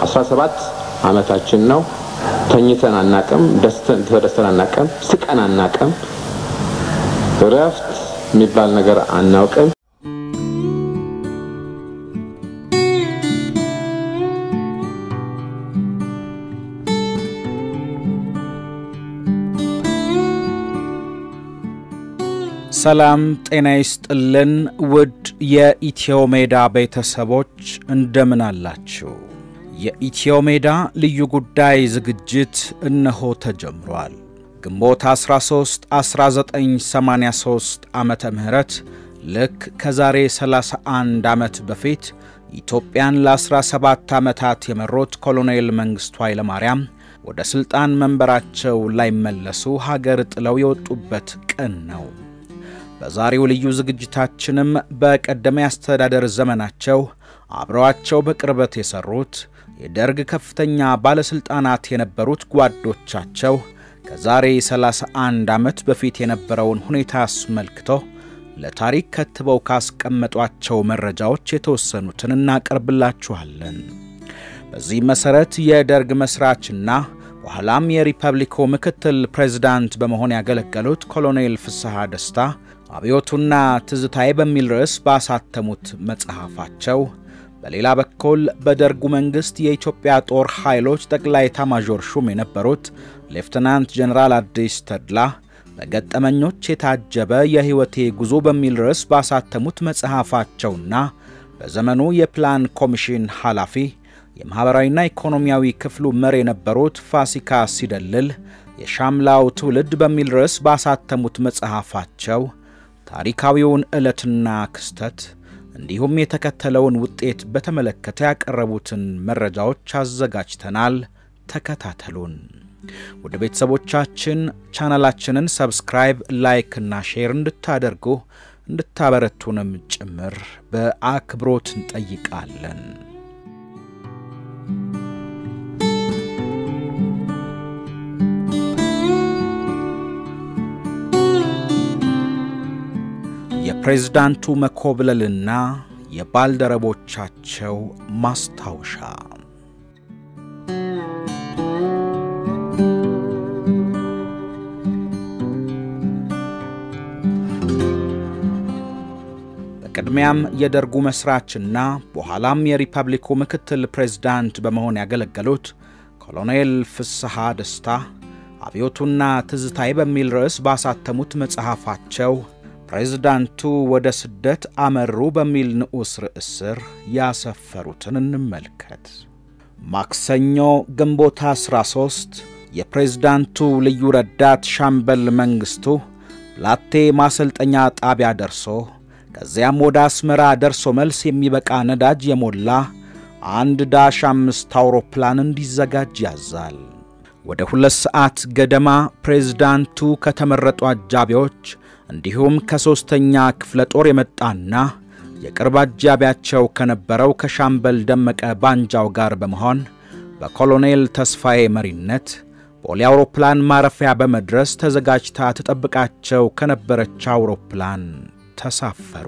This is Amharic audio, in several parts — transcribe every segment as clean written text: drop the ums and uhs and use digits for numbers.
17 ዓመታችን ነው ተኝተን አናቀም ደስተን አናቀም ስቀን አናቀም ረፍት የሚባል ነገር አናውቅም ሰላም ጤና ይስጥልን ውድ የኢትዮ ሜዳ ቤተሰቦች እንደምን አላችሁ የኢትዮ ሜዳ ልዩ ጉዳይ ዝግጅት እነሆ ተጀምሯል ግንቦት 13 1983 ዓመተ ምህረት ልክ ከዛሬ 31 ዓመት በፊት ኢትዮጵያን ለ17 ዓመታት የመሩት ኮሎኔል መንግስቱ ኃይለማርያም ወደ ስልጣን መንበራቸው ላይ መለሱ ሀገር ጥለው የወጡበት ቀን ነው በዛሬው ልዩ ዝግጅታችንም በቀደመ አስተዳደር ዘመናቸው አብረዋቸው በቅርበት የሰሩት የደርግ ከፍተኛ ባለስልጣናት የነበሩት ጓዶቻቸው ከዛሬ 31 ዓመት በፊት የነበረውን ሁኔታ አስመልክቶ ለታሪክ ከትበው ካስቀመጧቸው መረጃዎች የተወሰኑትን እናቀርብላችኋለን በዚህ መሰረት የደርግ መስራችና በኋላም የሪፐብሊኩ ምክትል ፕሬዝዳንት በመሆን ያገለገሉት ኮሎኔል ፍስሐ ደስታ አብዮቱና ትዝታዬ በሚል ርዕስ ባሳተሙት መጽሐፋቸው በሌላ በኩል በደርጉ መንግስት የኢትዮጵያ ጦር ኃይሎች ጠቅላይ ኤታማዦር ሹም የነበሩት ሌፍተናንት ጀነራል አዲስ ተድላ በገጠመኞች የታጀበ የህይወቴ ጉዞ በሚል ርዕስ ባሳተሙት መጽሐፋቸውና በዘመኑ የፕላን ኮሚሽን ኃላፊ የማህበራዊና ኢኮኖሚያዊ ክፍሉ መሪ የነበሩት ፋሲካ ሲደልል የሻምላው ትውልድ በሚል ርዕስ ባሳተሙት መጽሐፋቸው ታሪካዊውን ዕለትና ክስተት እንዲሁም የተከተለውን ውጤት በተመለከተ ያቀረቡትን መረጃዎች አዘጋጅተናል ተከታተሉን ወደ ቤተሰቦቻችን ቻናላችንን ሰብስክራይብ ላይክ እና ሼር እንድታደርጉ እንድታበረቱንም ጭምር በአክብሮት እንጠይቃለን የፕሬዝዳንቱ መኮብለልና የባልደረቦቻቸው ማስታወሻ በቅድሚያም የደርጉ መስራችና በኋላም የሪፐብሊኩ ምክትል ፕሬዝዳንት በመሆን ያገለገሉት ኮሎኔል ፍስሐ ደስታ አብዮቱና ትዝታዬ በሚል ርዕስ ባሳተሙት መጽሐፋቸው ፕሬዝዳንቱ ወደ ስደት አመሩ በሚል ንዑስ ርዕስ ስር ያሰፈሩትን እንመልከት ማክሰኞ ግንቦት 13 የፕሬዝዳንቱ ልዩ ረዳት ሻምበል መንግስቱ ላቴ ማሰልጠኛ ጣቢያ ደርሶ ከዚያም ወደ አስመራ ደርሶ መልስ የሚበቃ ነዳጅ የሞላ አንድ ዳሽ 5 አውሮፕላን እንዲዘጋጅ ያዛል ወደ 2 ሰዓት ገደማ ፕሬዝዳንቱ ከተመረጡ አጃቢዎች እንዲሁም ከሶስተኛ ክፍለ ጦር የመጣና የቅርብ አጃቢያቸው ከነበረው ከሻምበል ደመቀ ባንጃው ጋር በመሆን በኮሎኔል ተስፋዬ መሪነት ቦሌ አውሮፕላን ማረፊያ በመድረስ ተዘጋጅታ ተጠብቃቸው ከነበረች አውሮፕላን ተሳፈሩ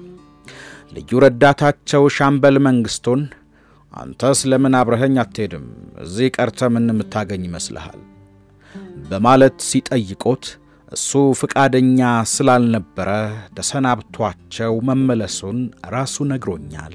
ልዩ ረዳታቸው ሻምበል መንግስቱን አንተስ ለምን አብረኸኝ አትሄድም እዚህ ቀርተ ምን ምታገኝ ይመስልሃል በማለት ሲጠይቁት እሱ ፍቃደኛ ስላልነበረ ተሰናብቷቸው መመለሱን ራሱ ነግሮኛል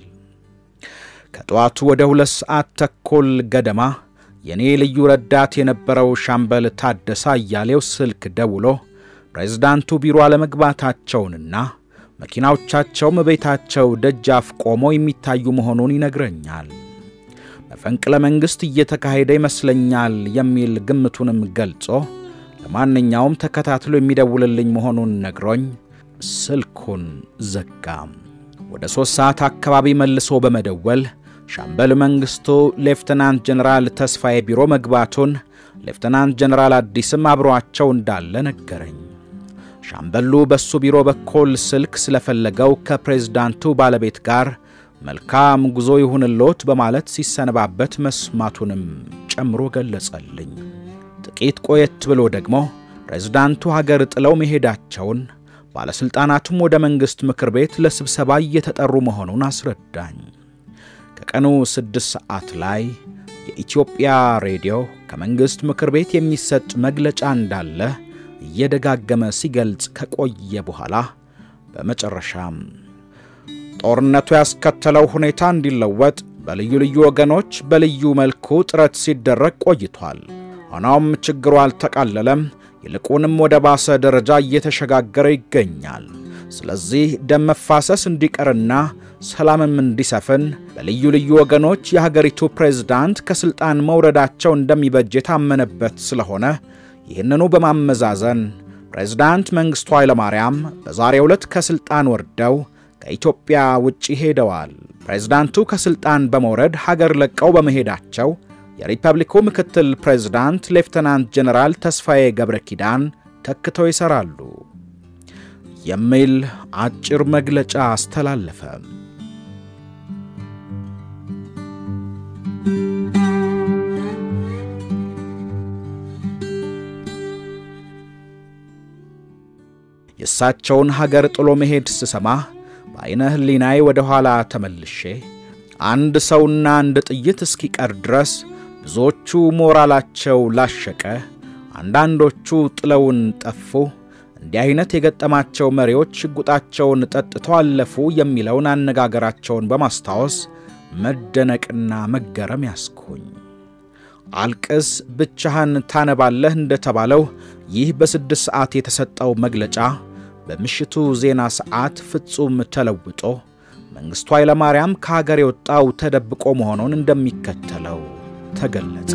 ከጧቱ ወደ 2 ሰዓት ተኩል ገደማ የኔ ልዩ ረዳት የነበረው ሻምበል ታደሳ ያሌው ስልክ ደውሎ ፕሬዝዳንቱ ቢሮ አለመግባታቸውንና መኪናዎቻቸው መቤታቸው ደጃፍ ቆመው የሚታዩ መሆኑን ይነግረኛል መፈንቅለ መንግስት እየተካሄደ ይመስለኛል የሚል ግምቱንም ገልጾ ለማንኛውም ተከታትሎ የሚደውልልኝ መሆኑን ነግሮኝ ስልኩን ዘጋም ወደ 3 ሰዓት አካባቢ መልሶ በመደወል ሻምበል መንግስቱ ሌፍተናንት ጀነራል ተስፋዬ ቢሮ መግባቱን ሌፍተናንት ጀነራል አዲስም አብሯቸው እንዳለ ነገረኝ ሻምበሉ በሱ ቢሮ በኩል ስልክ ስለፈለገው ከፕሬዝዳንቱ ባለቤት ጋር መልካም ጉዞ ይሁንልዎት በማለት ሲሰነባበት መስማቱንም ጨምሮ ገለጸልኝ ጥቂት ቆየት ብሎ ደግሞ ፕሬዝዳንቱ ሀገር ጥለው መሄዳቸውን ባለስልጣናቱም ወደ መንግስት ምክር ቤት ለስብሰባ እየተጠሩ መሆኑን አስረዳኝ ከቀኑ 6 ሰዓት ላይ የኢትዮጵያ ሬዲዮ ከመንግስት ምክር ቤት የሚሰጥ መግለጫ እንዳለ እየደጋገመ ሲገልጽ ከቆየ በኋላ በመጨረሻም ጦርነቱ ያስከተለው ሁኔታ እንዲለወጥ በልዩ ልዩ ወገኖች በልዩ መልኩ ጥረት ሲደረግ ቆይቷል። ሆኖም ችግሩ አልተቃለለም፣ ይልቁንም ወደ ባሰ ደረጃ እየተሸጋገረ ይገኛል። ስለዚህ ደም መፋሰስ እንዲቀርና ሰላምም እንዲሰፍን በልዩ ልዩ ወገኖች የሀገሪቱ ፕሬዝዳንት ከስልጣን መውረዳቸው እንደሚበጅ የታመነበት ስለሆነ ይህንኑ በማመዛዘን ፕሬዝዳንት መንግስቱ ኃይለማርያም በዛሬው ዕለት ከስልጣን ወርደው ከኢትዮጵያ ውጪ ሄደዋል። ፕሬዝዳንቱ ከስልጣን በመውረድ ሀገር ለቀው በመሄዳቸው የሪፐብሊኩ ምክትል ፕሬዝዳንት ሌፍተናንት ጀነራል ተስፋዬ ገብረኪዳን ተክተው ይሰራሉ የሚል አጭር መግለጫ አስተላለፈ። የሳቸውን ሀገር ጥሎ መሄድ ስሰማ በአይነ ህሊናዬ ወደ ኋላ ተመልሼ አንድ ሰውና አንድ ጥይት እስኪቀር ድረስ ብዙዎቹ ሞራላቸው ላሸቀ፣ አንዳንዶቹ ጥለውን ጠፉ፣ እንዲህ አይነት የገጠማቸው መሪዎች ሽጉጣቸውን ጠጥተው አለፉ የሚለውን አነጋገራቸውን በማስታወስ መደነቅና መገረም ያስኩኝ። አልቅስ ብቻህን ታነባለህ እንደተባለው ይህ በ6 ሰዓት የተሰጠው መግለጫ በምሽቱ ዜና ሰዓት ፍጹም ተለውጦ መንግስቱ ኃይለማርያም ከሀገር የወጣው ተደብቆ መሆኑን እንደሚከተለው ተገለጸ።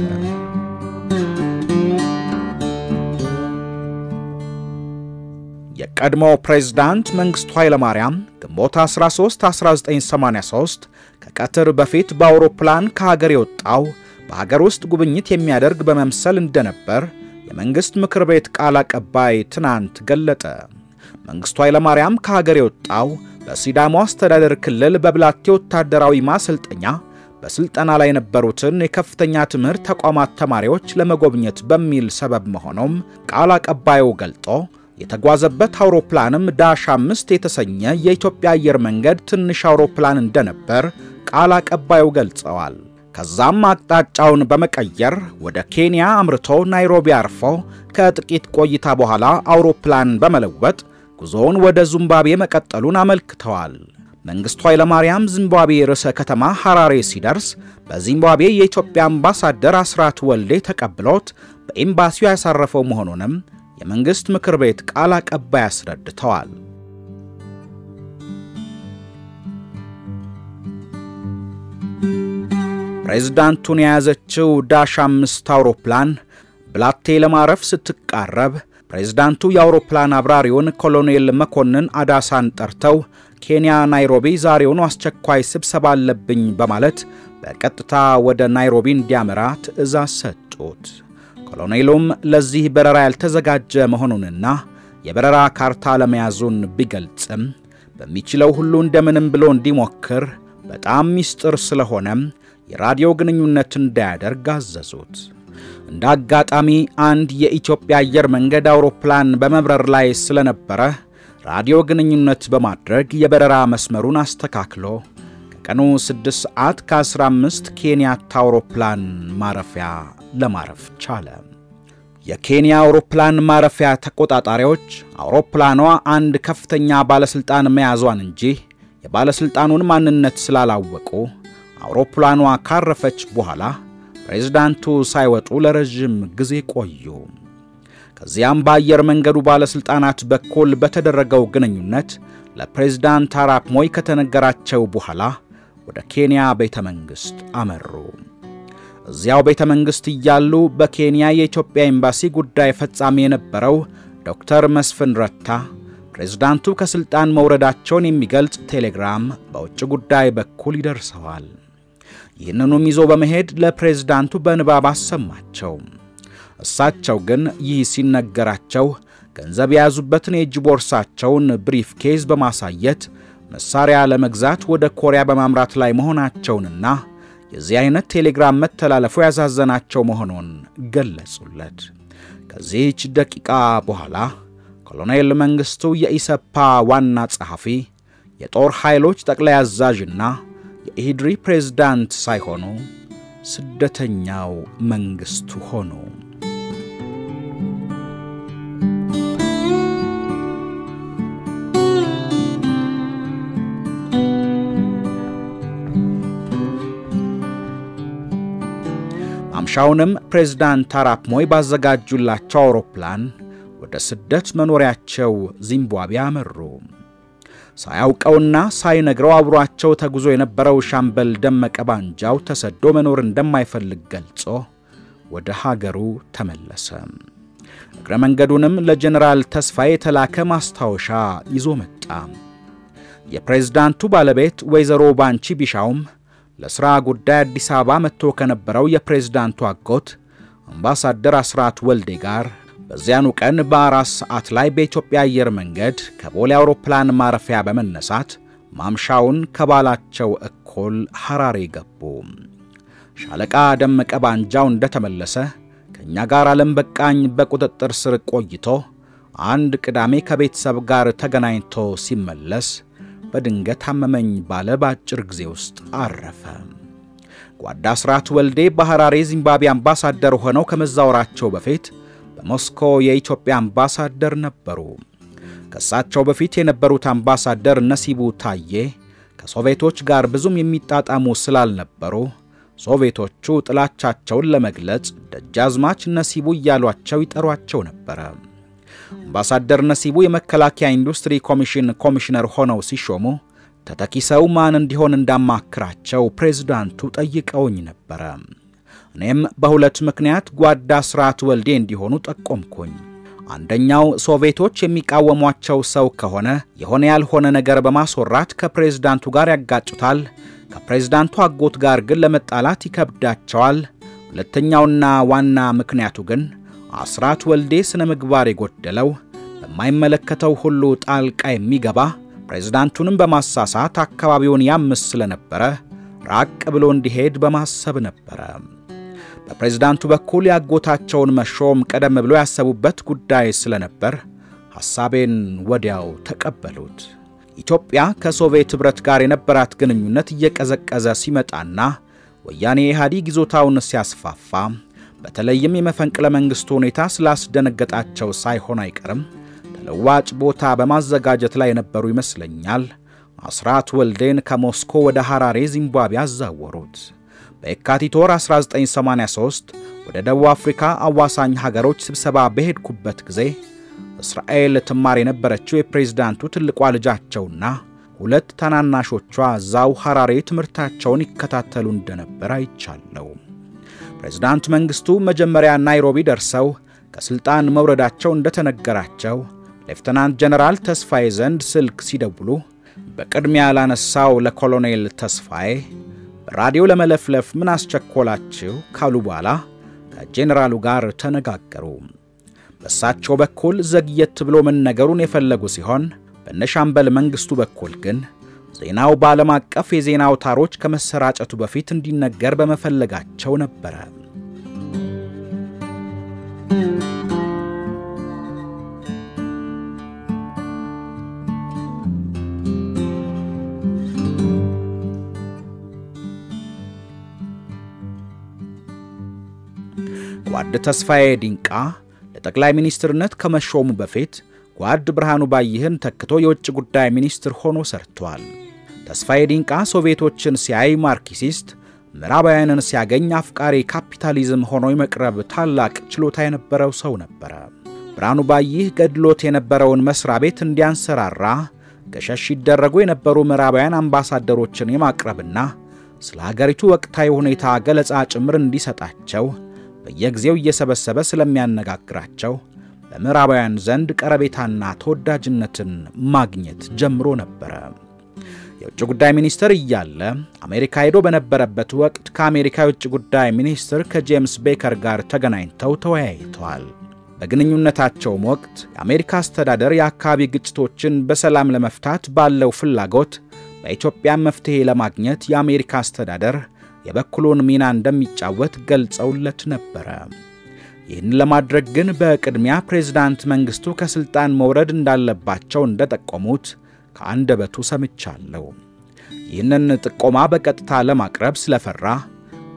የቀድሞው ፕሬዝዳንት መንግስቱ ኃይለማርያም ግንቦት 13 1983 ከቀትር በፊት በአውሮፕላን ከሀገር የወጣው በሀገር ውስጥ ጉብኝት የሚያደርግ በመምሰል እንደነበር የመንግስት ምክር ቤት ቃል አቀባይ ትናንት ገለጠ። መንግስቱ ኃይለማርያም ከሀገር የወጣው በሲዳሞ አስተዳደር ክልል በብላቴ ወታደራዊ ማሰልጠኛ በስልጠና ላይ የነበሩትን የከፍተኛ ትምህርት ተቋማት ተማሪዎች ለመጎብኘት በሚል ሰበብ መሆኑም ቃል አቀባዩ ገልጦ የተጓዘበት አውሮፕላንም ዳሽ 5 የተሰኘ የኢትዮጵያ አየር መንገድ ትንሽ አውሮፕላን እንደነበር ቃል አቀባዩ ገልጸዋል። ከዛም አቅጣጫውን በመቀየር ወደ ኬንያ አምርቶ ናይሮቢ አርፎ ከጥቂት ቆይታ በኋላ አውሮፕላን በመለወጥ ጉዞውን ወደ ዚምባብዌ መቀጠሉን አመልክተዋል። መንግስቱ ኃይለማርያም ዚምባብዌ ርዕሰ ከተማ ሐራሬ ሲደርስ በዚምባብዌ የኢትዮጵያ አምባሳደር አስራት ወልዴ ተቀብሎት በኤምባሲው ያሳረፈው መሆኑንም የመንግስት ምክር ቤት ቃል አቀባይ አስረድተዋል። ፕሬዝዳንቱን የያዘችው ዳሽ 5 አውሮፕላን ብላቴ ለማረፍ ስትቃረብ ፕሬዝዳንቱ የአውሮፕላን አብራሪውን ኮሎኔል መኮንን አዳሳን ጠርተው ኬንያ ናይሮቢ ዛሬውን አስቸኳይ ስብሰባ አለብኝ በማለት በቀጥታ ወደ ናይሮቢ እንዲያመራ ትዕዛዝ ሰጡት። ኮሎኔሉም ለዚህ በረራ ያልተዘጋጀ መሆኑንና የበረራ ካርታ ለመያዙን ቢገልጽም በሚችለው ሁሉ እንደምንም ብሎ እንዲሞክር በጣም ሚስጥር ስለሆነ የራዲዮ ግንኙነት እንዳያደርግ አዘዙት። እንዳጋጣሚ አንድ የኢትዮጵያ አየር መንገድ አውሮፕላን በመብረር ላይ ስለነበረ ራዲዮ ግንኙነት በማድረግ የበረራ መስመሩን አስተካክሎ ከቀኑ 6 ሰዓት ከ15 ኬንያ አውሮፕላን ማረፊያ ለማረፍ ቻለ። የኬንያ አውሮፕላን ማረፊያ ተቆጣጣሪዎች አውሮፕላኗ አንድ ከፍተኛ ባለስልጣን መያዟን እንጂ የባለስልጣኑን ማንነት ስላላወቁ አውሮፕላኗ ካረፈች በኋላ ፕሬዝዳንቱ ሳይወጡ ለረጅም ጊዜ ቆዩ። ከዚያም በአየር መንገዱ ባለስልጣናት በኩል በተደረገው ግንኙነት ለፕሬዝዳንት አራፕ ሞይ ከተነገራቸው በኋላ ወደ ኬንያ ቤተ መንግስት አመሩ። እዚያው ቤተ መንግስት እያሉ በኬንያ የኢትዮጵያ ኤምባሲ ጉዳይ ፈጻሚ የነበረው ዶክተር መስፍን ረታ ፕሬዝዳንቱ ከስልጣን መውረዳቸውን የሚገልጽ ቴሌግራም በውጭ ጉዳይ በኩል ይደርሰዋል። ይህንኑም ይዞ በመሄድ ለፕሬዝዳንቱ በንባብ አሰማቸው። እሳቸው ግን ይህ ሲነገራቸው ገንዘብ የያዙበትን የእጅ ቦርሳቸውን ብሪፍ ኬዝ በማሳየት መሳሪያ ለመግዛት ወደ ኮሪያ በማምራት ላይ መሆናቸውንና የዚህ አይነት ቴሌግራም መተላለፉ ያዛዘናቸው መሆኑን ገለጹለት። ከዚህች ደቂቃ በኋላ ኮሎኔል መንግስቱ የኢሰፓ ዋና ጸሐፊ የጦር ኃይሎች ጠቅላይ አዛዥና የኢህድሪ ፕሬዝዳንት ሳይሆኑ ስደተኛው መንግስቱ ሆኑ። ማምሻውንም ፕሬዝዳንት አራፕ ሞይ ባዘጋጁላቸው አውሮፕላን ወደ ስደት መኖሪያቸው ዚምባብዌ አመሩ። ሳያውቀውና ሳይነግረው አብሯቸው ተጉዞ የነበረው ሻምበል ደመቀ ባንጃው ተሰዶ መኖር እንደማይፈልግ ገልጾ ወደ ሀገሩ ተመለሰ። እግረ መንገዱንም ለጀነራል ተስፋዬ የተላከ ማስታወሻ ይዞ መጣ። የፕሬዝዳንቱ ባለቤት ወይዘሮ ባንቺ ቢሻውም ለሥራ ጉዳይ አዲስ አበባ መጥቶ ከነበረው የፕሬዝዳንቱ አጎት አምባሳደር አስራት ወልዴ ጋር በዚያኑ ቀን በ4 ሰዓት ላይ በኢትዮጵያ አየር መንገድ ከቦሌ አውሮፕላን ማረፊያ በመነሳት ማምሻውን ከባላቸው እኩል ሐራሬ ገቡ። ሻለቃ ደመቀ ባንጃው እንደተመለሰ ከኛ ጋር አለም በቃኝ በቁጥጥር ስር ቆይቶ አንድ ቅዳሜ ከቤተሰብ ጋር ተገናኝቶ ሲመለስ በድንገት አመመኝ ባለ ባጭር ጊዜ ውስጥ አረፈ። ጓዳ አስራት ወልዴ በሐራሬ ዚምባብዌ አምባሳደር ሆነው ከመዛወራቸው በፊት በሞስኮ የኢትዮጵያ አምባሳደር ነበሩ። ከሳቸው በፊት የነበሩት አምባሳደር ነሲቡ ታዬ ከሶቪየቶች ጋር ብዙም የሚጣጣሙ ስላልነበሩ ሶቪየቶቹ ጥላቻቸውን ለመግለጽ ደጃዝማች ነሲቡ እያሏቸው ይጠሯቸው ነበር። አምባሳደር ነሲቡ የመከላከያ ኢንዱስትሪ ኮሚሽነር ሆነው ሲሾሙ ተተኪሰው ማን እንዲሆን እንዳማክራቸው ፕሬዝዳንቱ ጠይቀውኝ ነበር። እኔም በሁለት ምክንያት ጓዳ አስራት ወልዴ እንዲሆኑ ጠቆምኩኝ። አንደኛው ሶቪየቶች የሚቃወሟቸው ሰው ከሆነ የሆነ ያልሆነ ነገር በማስወራት ከፕሬዝዳንቱ ጋር ያጋጩታል፣ ከፕሬዝዳንቱ አጎት ጋር ግን ለመጣላት ይከብዳቸዋል። ሁለተኛውና ዋና ምክንያቱ ግን አስራት ወልዴ ስነ ምግባር የጎደለው በማይመለከተው ሁሉ ጣልቃ የሚገባ ፕሬዝዳንቱንም በማሳሳት አካባቢውን ያምስ ስለነበረ ራቅ ብሎ እንዲሄድ በማሰብ ነበር። በፕሬዝዳንቱ በኩል ያጎታቸውን መሾም ቀደም ብሎ ያሰቡበት ጉዳይ ስለነበር ሐሳቤን ወዲያው ተቀበሉት። ኢትዮጵያ ከሶቪየት ህብረት ጋር የነበራት ግንኙነት እየቀዘቀዘ ሲመጣና ወያኔ ኢህአዴግ ይዞታውን ሲያስፋፋ በተለይም የመፈንቅለ መንግስቱ ሁኔታ ስላስደነገጣቸው ሳይሆን አይቀርም ተለዋጭ ቦታ በማዘጋጀት ላይ የነበሩ ይመስለኛል አስራት ወልዴን ከሞስኮ ወደ ሐራሬ ዚምባብዌ አዛወሩት። በየካቲት ወር 1983 ወደ ደቡብ አፍሪካ አዋሳኝ ሀገሮች ስብሰባ በሄድኩበት ጊዜ እስራኤል ትማር የነበረችው የፕሬዝዳንቱ ትልቋ ልጃቸውና ሁለት ታናናሾቿ ዛው ሐራሬ ትምህርታቸውን ይከታተሉ እንደነበር አይቻለው። ፕሬዝዳንት መንግስቱ መጀመሪያ ናይሮቢ ደርሰው ከስልጣን መውረዳቸው እንደተነገራቸው ሌፍተናንት ጀነራል ተስፋዬ ዘንድ ስልክ ሲደውሉ በቅድሚያ ላነሳው ለኮሎኔል ተስፋዬ ራዲዮ ለመለፍለፍ ምን አስቸኮላችሁ ካሉ በኋላ ከጀነራሉ ጋር ተነጋገሩ። በሳቸው በኩል ዘግየት ብሎ መነገሩን የፈለጉ ሲሆን በነሻምበል መንግስቱ በኩል ግን ዜናው በዓለም አቀፍ የዜና አውታሮች ከመሰራጨቱ በፊት እንዲነገር በመፈለጋቸው ነበር። ጓድ ተስፋዬ ዲንቃ ለጠቅላይ ሚኒስትርነት ከመሾሙ በፊት ጓድ ብርሃኑ ባይህን ተክቶ የውጭ ጉዳይ ሚኒስትር ሆኖ ሰርቷል። ተስፋዬ ዲንቃ ሶቪየቶችን ሲያይ ማርክሲስት፣ ምዕራባውያንን ሲያገኝ አፍቃሪ ካፒታሊዝም ሆኖ የመቅረብ ታላቅ ችሎታ የነበረው ሰው ነበር። ብርሃኑ ባይህ ገድሎት የነበረውን መስሪያ ቤት እንዲያንሰራራ ገሸሽ ይደረጉ የነበሩ ምዕራባውያን አምባሳደሮችን የማቅረብና ስለ ሀገሪቱ ወቅታዊ ሁኔታ ገለጻ ጭምር እንዲሰጣቸው በየጊዜው እየሰበሰበ ስለሚያነጋግራቸው በምዕራባውያን ዘንድ ቀረቤታና ተወዳጅነትን ማግኘት ጀምሮ ነበር። የውጭ ጉዳይ ሚኒስትር እያለ አሜሪካ ሄዶ በነበረበት ወቅት ከአሜሪካ የውጭ ጉዳይ ሚኒስትር ከጄምስ ቤከር ጋር ተገናኝተው ተወያይተዋል። በግንኙነታቸውም ወቅት የአሜሪካ አስተዳደር የአካባቢ ግጭቶችን በሰላም ለመፍታት ባለው ፍላጎት በኢትዮጵያ መፍትሄ ለማግኘት የአሜሪካ አስተዳደር የበኩሉን ሚና እንደሚጫወት ገልጸውለት ነበር። ይህን ለማድረግ ግን በቅድሚያ ፕሬዝዳንት መንግስቱ ከስልጣን መውረድ እንዳለባቸው እንደጠቆሙት ከአንደበቱ ሰምቻለሁ። ይህንን ጥቆማ በቀጥታ ለማቅረብ ስለፈራ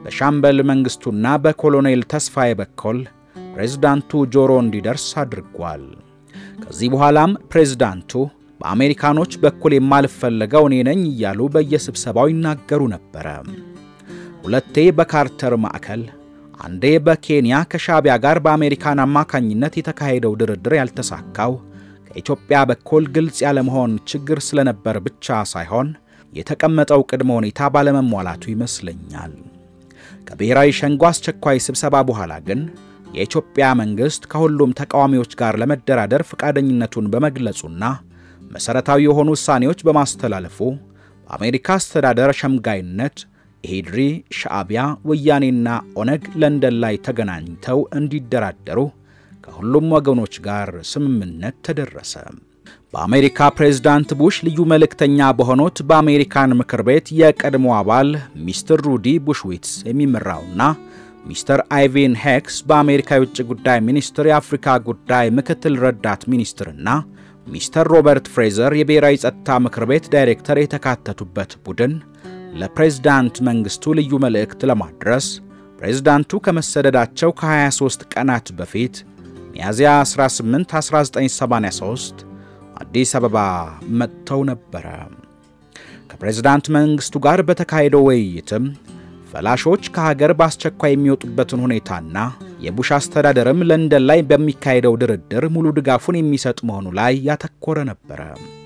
በሻምበል መንግስቱና በኮሎኔል ተስፋዬ በኩል ፕሬዝዳንቱ ጆሮ እንዲደርስ አድርጓል። ከዚህ በኋላም ፕሬዝዳንቱ በአሜሪካኖች በኩል የማልፈለገው እኔ ነኝ እያሉ በየስብሰባው ይናገሩ ነበር። ሁለቴ በካርተር ማዕከል አንዴ በኬንያ ከሻቢያ ጋር በአሜሪካን አማካኝነት የተካሄደው ድርድር ያልተሳካው ከኢትዮጵያ በኩል ግልጽ ያለመሆን ችግር ስለነበር ብቻ ሳይሆን የተቀመጠው ቅድመ ሁኔታ ባለመሟላቱ ይመስለኛል። ከብሔራዊ ሸንጎ አስቸኳይ ስብሰባ በኋላ ግን የኢትዮጵያ መንግስት ከሁሉም ተቃዋሚዎች ጋር ለመደራደር ፈቃደኝነቱን በመግለጹና መሰረታዊ የሆኑ ውሳኔዎች በማስተላለፉ በአሜሪካ አስተዳደር ሸምጋይነት ኢሂድሪ፣ ሻዕቢያ፣ ወያኔና ኦነግ ለንደን ላይ ተገናኝተው እንዲደራደሩ ከሁሉም ወገኖች ጋር ስምምነት ተደረሰ። በአሜሪካ ፕሬዝዳንት ቡሽ ልዩ መልእክተኛ በሆኑት በአሜሪካን ምክር ቤት የቀድሞ አባል ሚስተር ሩዲ ቡሽዊትስ የሚመራውና ሚስተር አይቪን ሄክስ በአሜሪካ የውጭ ጉዳይ ሚኒስትር የአፍሪካ ጉዳይ ምክትል ረዳት ሚኒስትርና ሚስተር ሮበርት ፍሬዘር የብሔራዊ ጸጥታ ምክር ቤት ዳይሬክተር የተካተቱበት ቡድን ለፕሬዝዳንት መንግስቱ ልዩ መልእክት ለማድረስ ፕሬዝዳንቱ ከመሰደዳቸው ከ23 ቀናት በፊት ሚያዝያ 18 1983 አዲስ አበባ መጥተው ነበር። ከፕሬዝዳንት መንግስቱ ጋር በተካሄደው ውይይትም ፈላሾች ከሀገር በአስቸኳይ የሚወጡበትን ሁኔታና የቡሽ አስተዳደርም ለንደን ላይ በሚካሄደው ድርድር ሙሉ ድጋፉን የሚሰጥ መሆኑ ላይ ያተኮረ ነበር።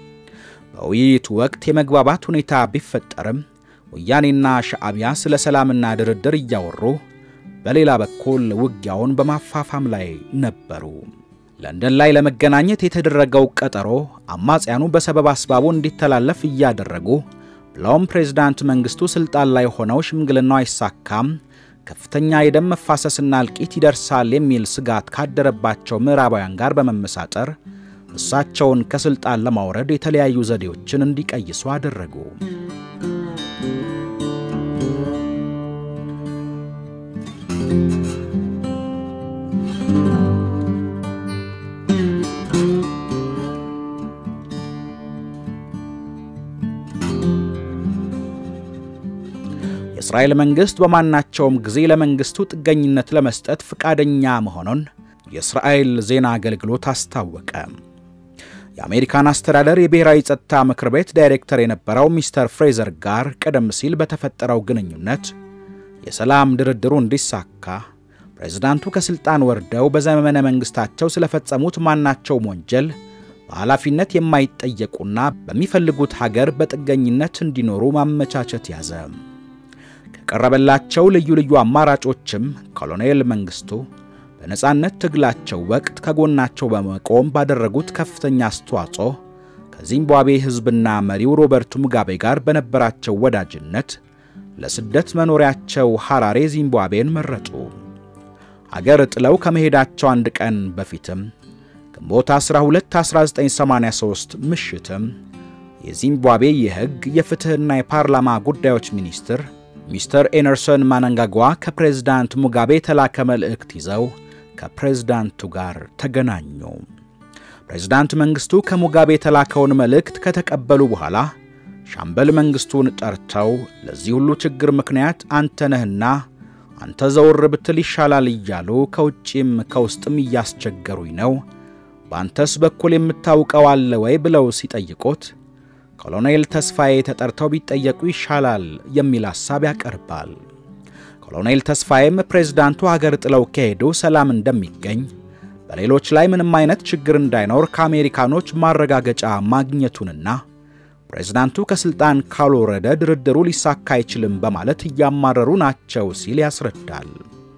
በውይይቱ ወቅት የመግባባት ሁኔታ ቢፈጠርም ወያኔና ሻዕቢያ ስለ ሰላምና ድርድር እያወሩ በሌላ በኩል ውጊያውን በማፋፋም ላይ ነበሩ። ለንደን ላይ ለመገናኘት የተደረገው ቀጠሮ አማጽያኑ በሰበብ አስባቡ እንዲተላለፍ እያደረጉ ብሎም ፕሬዝዳንት መንግስቱ ስልጣን ላይ ሆነው ሽምግልናው አይሳካም፣ ከፍተኛ የደም መፋሰስና እልቂት ይደርሳል የሚል ስጋት ካደረባቸው ምዕራባውያን ጋር በመመሳጠር እሳቸውን ከስልጣን ለማውረድ የተለያዩ ዘዴዎችን እንዲቀይሱ አደረጉ። የእስራኤል መንግስት በማናቸውም ጊዜ ለመንግስቱ ጥገኝነት ለመስጠት ፍቃደኛ መሆኑን የእስራኤል ዜና አገልግሎት አስታወቀ። የአሜሪካን አስተዳደር የብሔራዊ ጸጥታ ምክር ቤት ዳይሬክተር የነበረው ሚስተር ፍሬዘር ጋር ቀደም ሲል በተፈጠረው ግንኙነት የሰላም ድርድሩ እንዲሳካ ፕሬዝዳንቱ ከስልጣን ወርደው በዘመነ መንግስታቸው ስለፈጸሙት ማናቸውም ወንጀል በኃላፊነት የማይጠየቁና በሚፈልጉት ሀገር በጥገኝነት እንዲኖሩ ማመቻቸት ያዘ። ከቀረበላቸው ልዩ ልዩ አማራጮችም ኮሎኔል መንግስቱ በነጻነት ትግላቸው ወቅት ከጎናቸው በመቆም ባደረጉት ከፍተኛ አስተዋጽኦ ከዚምባብዌ ህዝብና መሪው ሮበርት ሙጋቤ ጋር በነበራቸው ወዳጅነት ለስደት መኖሪያቸው ሐራሬ ዚምባብዌን መረጡ። አገር ጥለው ከመሄዳቸው አንድ ቀን በፊትም ግንቦት 12 1983 ምሽትም የዚምባብዌ የህግ የፍትህና የፓርላማ ጉዳዮች ሚኒስትር ሚስተር ኤነርሰን ማናንጋጓ ከፕሬዝዳንት ሙጋቤ ተላከ መልእክት ይዘው ከፕሬዝዳንቱ ጋር ተገናኙ። ፕሬዝዳንት መንግስቱ ከሙጋቤ ተላከውን መልእክት ከተቀበሉ በኋላ ሻምበል መንግስቱን ጠርተው ለዚህ ሁሉ ችግር ምክንያት አንተ ነህና አንተ ዘውር ብትል ይሻላል እያሉ ከውጪም ከውስጥም እያስቸገሩኝ ነው፣ ባንተስ በኩል የምታውቀው አለ ወይ ብለው ሲጠይቁት ኮሎኔል ተስፋዬ ተጠርተው ቢጠየቁ ይሻላል የሚል ሐሳብ ያቀርባል። ኮሎኔል ተስፋዬም ፕሬዝዳንቱ ሀገር ጥለው ከሄዱ ሰላም እንደሚገኝ በሌሎች ላይ ምንም አይነት ችግር እንዳይኖር ከአሜሪካኖች ማረጋገጫ ማግኘቱንና ፕሬዝዳንቱ ከስልጣን ካልወረደ ድርድሩ ሊሳካ አይችልም በማለት ያማረሩ ናቸው ሲል ያስረዳል።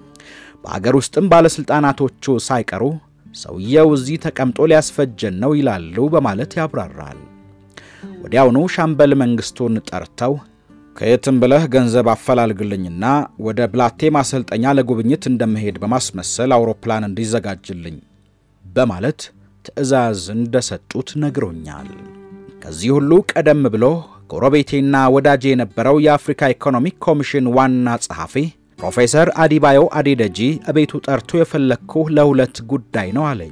በአገር ውስጥም ባለስልጣናቶቹ ሳይቀሩ ሰውየው እዚህ ተቀምጦ ሊያስፈጀን ነው ይላሉ በማለት ያብራራል። ወዲያውኑ ሻምበል መንግስቱን ጠርተው ከየትም ብለህ ገንዘብ አፈላልግልኝና ወደ ብላቴ ማሰልጠኛ ለጉብኝት እንደመሄድ በማስመሰል አውሮፕላን እንዲዘጋጅልኝ በማለት ትዕዛዝ እንደሰጡት ነግሮኛል። ከዚህ ሁሉ ቀደም ብሎ ጎረቤቴና ወዳጄ የነበረው የአፍሪካ ኢኮኖሚክ ኮሚሽን ዋና ጸሐፊ ፕሮፌሰር አዲባዮ አዲደጂ አቤቱ ጠርቶ የፈለኩ ለሁለት ጉዳይ ነው አለኝ።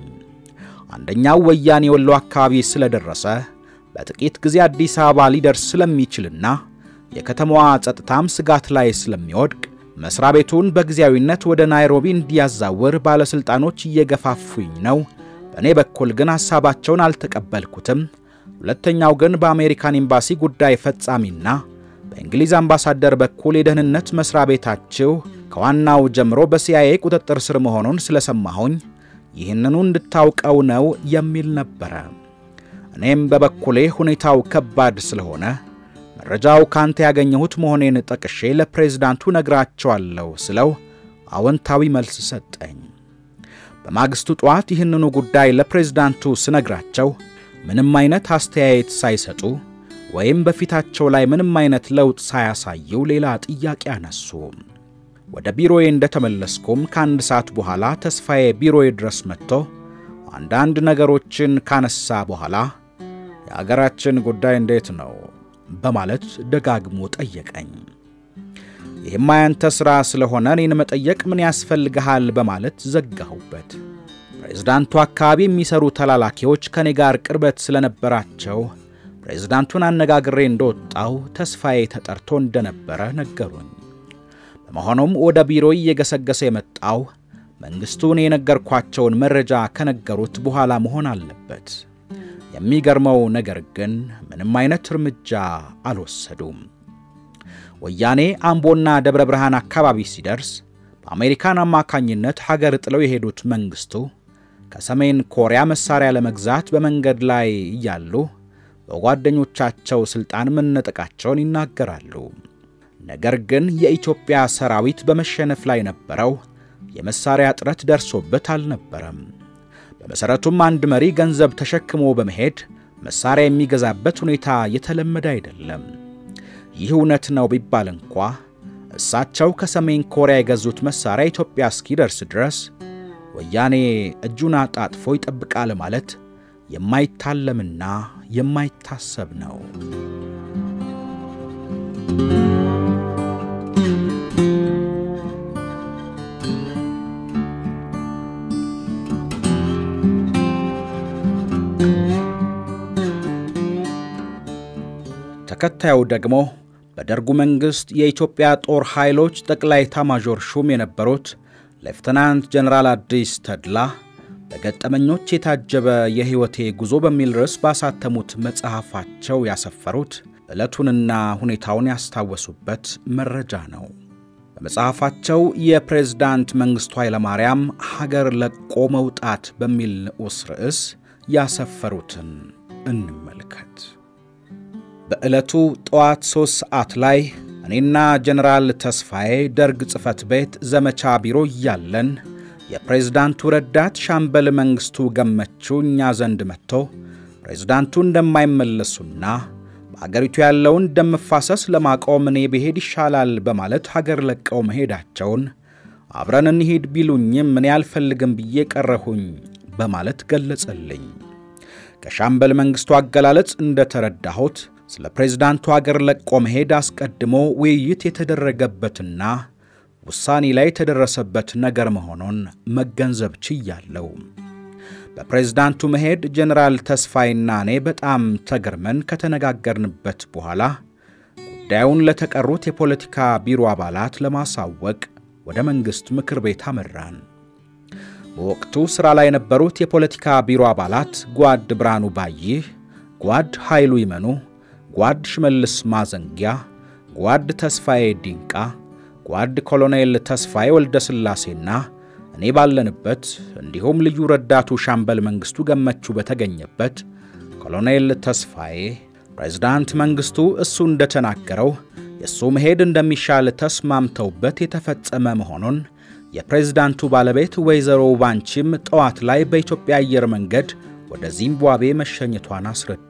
አንደኛው ወያኔ ወሎ አካባቢ ስለደረሰ በጥቂት ጊዜ አዲስ አበባ ሊደርስ ስለሚችልና የከተማዋ ጸጥታም ስጋት ላይ ስለሚወድቅ መስሪያ ቤቱን በጊዜያዊነት ወደ ናይሮቢ እንዲያዛውር ባለስልጣኖች እየገፋፉኝ ነው። በእኔ በኩል ግን ሐሳባቸውን አልተቀበልኩትም። ሁለተኛው ግን በአሜሪካን ኤምባሲ ጉዳይ ፈጻሚና በእንግሊዝ አምባሳደር በኩል የደህንነት መስሪያ ቤታቸው ከዋናው ጀምሮ በሲአይኤ ቁጥጥር ስር መሆኑን ስለሰማሁኝ ይህንኑ እንድታውቀው ነው የሚል ነበር። እኔም በበኩሌ ሁኔታው ከባድ ስለሆነ መረጃው ካንተ ያገኘሁት መሆኔን ጠቅሼ ለፕሬዝዳንቱ ነግራቸዋለሁ ስለው አዎንታዊ መልስ ሰጠኝ። በማግስቱ ጧት ይህንኑ ጉዳይ ለፕሬዝዳንቱ ስነግራቸው ምንም አይነት አስተያየት ሳይሰጡ ወይም በፊታቸው ላይ ምንም አይነት ለውጥ ሳያሳዩ ሌላ ጥያቄ አነሱ። ወደ ቢሮዬ እንደተመለስኩም ከአንድ ሰዓት በኋላ ተስፋዬ ቢሮዬ ድረስ መጥቶ አንዳንድ ነገሮችን ካነሳ በኋላ የሀገራችን ጉዳይ እንዴት ነው በማለት ደጋግሞ ጠየቀኝ። የማያንተ ስራ ስለሆነ እኔን መጠየቅ ምን ያስፈልጋል በማለት ዘጋሁበት። ፕሬዝዳንቱ አካባቢ የሚሰሩ ተላላኪዎች ከኔ ጋር ቅርበት ስለነበራቸው ፕሬዝዳንቱን አነጋግሬ እንደወጣው ተስፋዬ ተጠርቶ እንደነበረ ነገሩኝ። በመሆኑም ወደ ቢሮዬ እየገሰገሰ የመጣው መንግስቱን የነገርኳቸውን መረጃ ከነገሩት በኋላ መሆን አለበት። የሚገርመው ነገር ግን ምንም አይነት እርምጃ አልወሰዱም። ወያኔ አምቦና ደብረ ብርሃን አካባቢ ሲደርስ በአሜሪካን አማካኝነት ሀገር ጥለው የሄዱት መንግስቱ ከሰሜን ኮሪያ መሳሪያ ለመግዛት በመንገድ ላይ እያሉ በጓዶቻቸው ስልጣን መነጠቃቸውን ይናገራሉ። ነገር ግን የኢትዮጵያ ሰራዊት በመሸነፍ ላይ ነበረው። የመሳሪያ እጥረት ደርሶበት አልነበረም። በመሰረቱም አንድ መሪ ገንዘብ ተሸክሞ በመሄድ መሳሪያ የሚገዛበት ሁኔታ የተለመደ አይደለም። ይህ እውነት ነው ቢባል እንኳን እሳቸው ከሰሜን ኮሪያ የገዙት መሳሪያ ኢትዮጵያ እስኪደርስ ድረስ ወያኔ እጁን አጣጥፎ ይጠብቃል ማለት የማይታለምና የማይታሰብ ነው። ተከታዩ ደግሞ በደርጉ መንግስት የኢትዮጵያ ጦር ኃይሎች ጠቅላይ ኤታማዦር ሹም የነበሩት ሌፍተናንት ጀነራል አዲስ ተድላ በገጠመኞች የታጀበ የህይወቴ ጉዞ በሚል ርዕስ ባሳተሙት መጽሐፋቸው ያሰፈሩት ዕለቱንና ሁኔታውን ያስታወሱበት መረጃ ነው። በመጽሐፋቸው የፕሬዝዳንት መንግስቱ ኃይለማርያም ሀገር ለቆ መውጣት በሚል ንዑስ ርዕስ ያሰፈሩትን እንመልከት። በዕለቱ ጠዋት 3 ሰዓት ላይ እኔና ጀነራል ተስፋዬ ደርግ ጽፈት ቤት ዘመቻ ቢሮ ያለን የፕሬዝዳንቱ ረዳት ሻምበል መንግስቱ ገመቹ እኛ ዘንድ መጥቶ ፕሬዝዳንቱ እንደማይመለሱና በአገሪቱ ያለውን ደም መፋሰስ ለማቆም እኔ ብሄድ ይሻላል በማለት ሀገር ለቀው መሄዳቸውን አብረን እንሂድ ቢሉኝም እኔ አልፈልግም ብዬ ቀረሁኝ በማለት ገለጸልኝ። ከሻምበል መንግስቱ አገላለጽ እንደተረዳሁት ስለ ፕሬዝዳንቱ ሀገር ለቆ መሄድ አስቀድሞ ውይይት የተደረገበትና ውሳኔ ላይ የተደረሰበት ነገር መሆኑን መገንዘብ ችያለሁ። በፕሬዝዳንቱ መሄድ ጀነራል ተስፋዬና እኔ በጣም ተገርመን ከተነጋገርንበት በኋላ ጉዳዩን ለተቀሩት የፖለቲካ ቢሮ አባላት ለማሳወቅ ወደ መንግስት ምክር ቤት አመራን። በወቅቱ ስራ ላይ የነበሩት የፖለቲካ ቢሮ አባላት ጓድ ብራኑ ባይህ፣ ጓድ ኃይሉ ይመኑ፣ ጓድ ሽመልስ ማዘንጊያ፣ ጓድ ተስፋዬ ዲንቃ፣ ጓድ ኮሎኔል ተስፋዬ ወልደስላሴና እኔ ባለንበት እንዲሁም ልዩ ረዳቱ ሻምበል መንግስቱ ገመቹ በተገኘበት ኮሎኔል ተስፋዬ ፕሬዝዳንት መንግስቱ እሱ እንደተናገረው የሱ መሄድ እንደሚሻል ተስማምተውበት የተፈጸመ መሆኑን የፕሬዝዳንቱ ባለቤት ወይዘሮ ባንቺም ጠዋት ላይ በኢትዮጵያ አየር መንገድ ወደ ዚምባብዌ መሸኘቷን አስረዱ።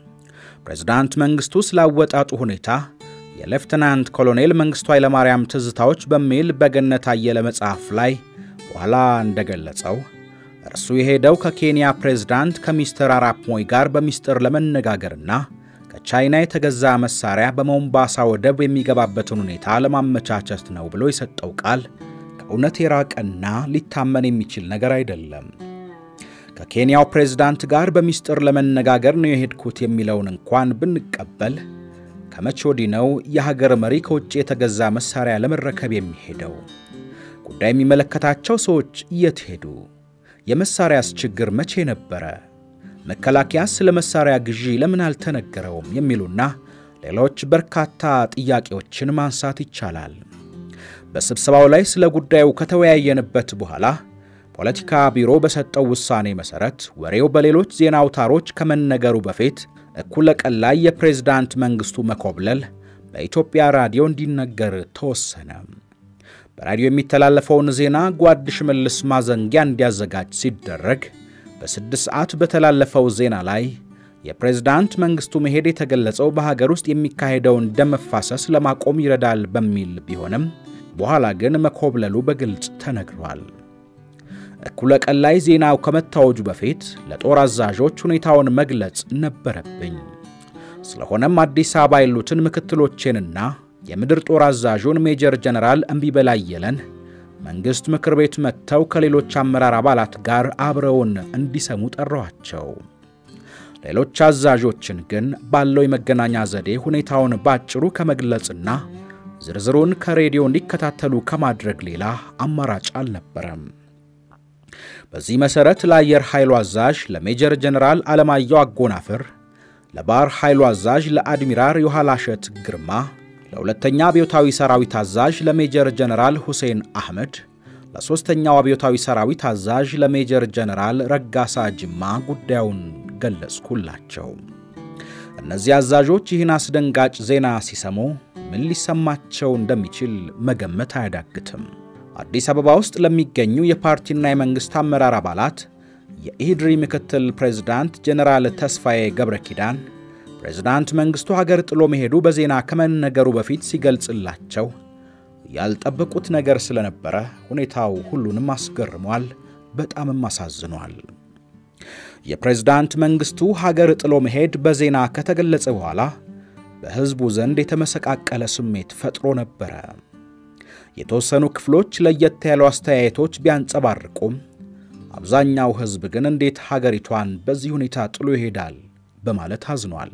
ፕሬዝዳንት መንግስቱ ስላወጣጡ ሁኔታ የሌፍተናንት ኮሎኔል መንግስቱ ኃይለማርያም ትዝታዎች በሚል በገነት አየለ መጽሐፍ ላይ በኋላ እንደገለጸው እርሱ የሄደው ከኬንያ ፕሬዝዳንት ከሚስተር አራፕ ሞይ ጋር በሚስጥር ለመነጋገርና ከቻይና የተገዛ መሳሪያ በሞምባሳ ወደብ የሚገባበትን ሁኔታ ለማመቻቸት ነው ብሎ የሰጠው ቃል ከእውነት የራቀና ሊታመን የሚችል ነገር አይደለም። ከኬንያው ፕሬዝዳንት ጋር በሚስጥር ለመነጋገር ነው የሄድኩት የሚለውን እንኳን ብንቀበል ከመቼ ወዲህ ነው የሀገር መሪ ከውጭ የተገዛ መሳሪያ ለመረከብ የሚሄደው? ጉዳይ የሚመለከታቸው ሰዎች የት ሄዱ? የመሳሪያስ ችግር መቼ ነበረ? መከላከያስ ስለ መሳሪያ ግዢ ለምን አልተነገረውም? የሚሉና ሌሎች በርካታ ጥያቄዎችን ማንሳት ይቻላል። በስብሰባው ላይ ስለ ጉዳዩ ከተወያየንበት በኋላ ፖለቲካ ቢሮ በሰጠው ውሳኔ መሰረት ወሬው በሌሎች ዜና አውታሮች ከመነገሩ በፊት እኩለ ቀን ላይ የፕሬዝዳንት መንግስቱ መኮብለል በኢትዮጵያ ራዲዮ እንዲነገር ተወሰነ። በራዲዮ የሚተላለፈውን ዜና ጓድ ሽመልስ ማዘንጊያ እንዲያዘጋጅ ሲደረግ በ6 ሰዓት በተላለፈው ዜና ላይ የፕሬዝዳንት መንግስቱ መሄድ የተገለጸው በሀገር ውስጥ የሚካሄደውን ደም መፋሰስ ለማቆም ይረዳል በሚል ቢሆንም በኋላ ግን መኮብለሉ በግልጽ ተነግሯል። እኩለ ቀን ላይ ዜናው ከመታወጁ በፊት ለጦር አዛዦች ሁኔታውን መግለጽ ነበረብኝ። ስለሆነም አዲስ አበባ ያሉትን ምክትሎቼንና የምድር ጦር አዛዡን ሜጀር ጀነራል እምቢበላየለን መንግስት ምክር ቤት መጥተው ከሌሎች አመራር አባላት ጋር አብረውን እንዲሰሙ ጠራዋቸው። ሌሎች አዛዦችን ግን ባለው የመገናኛ ዘዴ ሁኔታውን ባጭሩ ከመግለጽና ዝርዝሩን ከሬዲዮ እንዲከታተሉ ከማድረግ ሌላ አማራጭ አልነበረም። በዚህ መሰረት ለአየር ኃይሉ አዛዥ ለሜጀር ጀነራል አለማየሁ አጎናፍር፣ ለባህር ኃይሉ አዛዥ ለአድሚራል ዮሐላሸት ግርማ፣ ለሁለተኛ አብዮታዊ ሰራዊት አዛዥ ለሜጀር ጀነራል ሁሴን አህመድ፣ ለሶስተኛው አብዮታዊ ሰራዊት አዛዥ ለሜጀር ጀነራል ረጋሳ ጅማ ጉዳዩን ገለጽኩላቸው። እነዚህ አዛዦች ይህን አስደንጋጭ ዜና ሲሰሙ ምን ሊሰማቸው እንደሚችል መገመት አያዳግትም። አዲስ አበባ ውስጥ ለሚገኙ የፓርቲና የመንግስት አመራር አባላት የኢህድሪ ምክትል ፕሬዝዳንት ጀነራል ተስፋዬ ገብረኪዳን ፕሬዝዳንት መንግስቱ ሀገር ጥሎ መሄዱ በዜና ከመነገሩ በፊት ሲገልጽላቸው ያልጠበቁት ነገር ስለነበረ ሁኔታው ሁሉንም አስገርሟል፣ በጣምም አሳዝኗል። የፕሬዝዳንት መንግስቱ ሀገር ጥሎ መሄድ በዜና ከተገለጸ በኋላ በህዝቡ ዘንድ የተመሰቃቀለ ስሜት ፈጥሮ ነበር። የተወሰኑ ክፍሎች ለየት ያሉ አስተያየቶች ቢያንጸባርቁም አብዛኛው ህዝብ ግን እንዴት ሀገሪቷን በዚህ ሁኔታ ጥሎ ይሄዳል በማለት አዝኗል።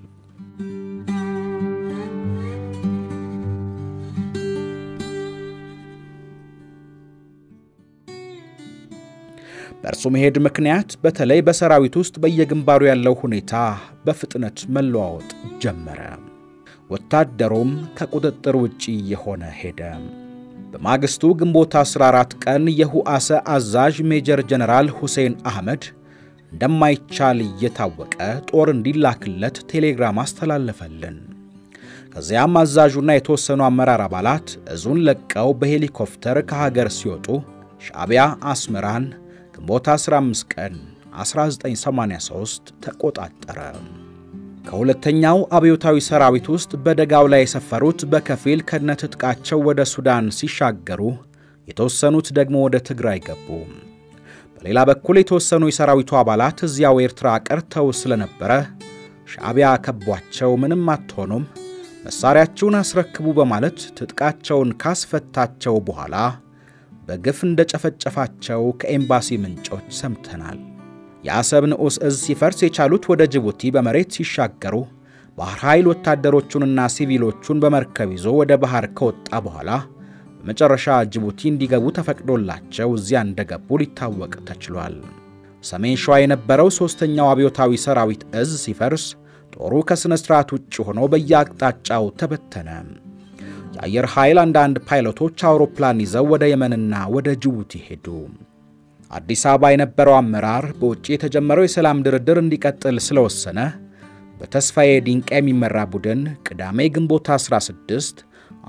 በእርሱ መሄድ ምክንያት በተለይ በሰራዊት ውስጥ በየግንባሩ ያለው ሁኔታ በፍጥነት መለዋወጥ ጀመረ። ወታደሩም ከቁጥጥር ውጪ የሆነ ሄደ። በማግስቱ ግንቦት 14 ቀን የሁአሰ አዛዥ ሜጀር ጀነራል ሁሴን አህመድ እንደማይቻል እየታወቀ ጦር እንዲላክለት ቴሌግራም አስተላለፈልን። ከዚያም አዛዡና የተወሰኑ አመራር አባላት እዙን ለቀው በሄሊኮፕተር ከሀገር ሲወጡ ሻዕቢያ አስመራን ግንቦት 15 ቀን 1983 ተቆጣጠረ። ከሁለተኛው አብዮታዊ ሰራዊት ውስጥ በደጋው ላይ የሰፈሩት በከፊል ከነትጥቃቸው ወደ ሱዳን ሲሻገሩ የተወሰኑት ደግሞ ወደ ትግራይ ገቡ። በሌላ በኩል የተወሰኑ የሰራዊቱ አባላት እዚያው ኤርትራ ቀርተው ስለነበረ ሻዕቢያ ከቧቸው ምንም አትሆኑም መሳሪያቸውን አስረክቡ በማለት ትጥቃቸውን ካስፈታቸው በኋላ በግፍ እንደጨፈጨፋቸው ከኤምባሲ ምንጮች ሰምተናል። የአሰብ ንዑስ እዝ ሲፈርስ የቻሉት ወደ ጅቡቲ በመሬት ሲሻገሩ ባህር ኃይል ወታደሮቹንና ሲቪሎቹን በመርከብ ይዞ ወደ ባህር ከወጣ በኋላ በመጨረሻ ጅቡቲ እንዲገቡ ተፈቅዶላቸው እዚያ እንደገቡ ሊታወቅ ተችሏል። ሰሜን ሸዋ የነበረው ሶስተኛው አብዮታዊ ሰራዊት እዝ ሲፈርስ ጦሩ ከስነ ስርዓት ውጭ ሆኖ በየአቅጣጫው ተበተነ። የአየር ኃይል አንዳንድ ፓይሎቶች አውሮፕላን ይዘው ወደ የመንና ወደ ጅቡቲ ሄዱ። አዲስ አበባ የነበረው አመራር በውጪ የተጀመረው የሰላም ድርድር እንዲቀጥል ስለወሰነ በተስፋዬ ዲንቃ የሚመራ ቡድን ቅዳሜ ግንቦት 16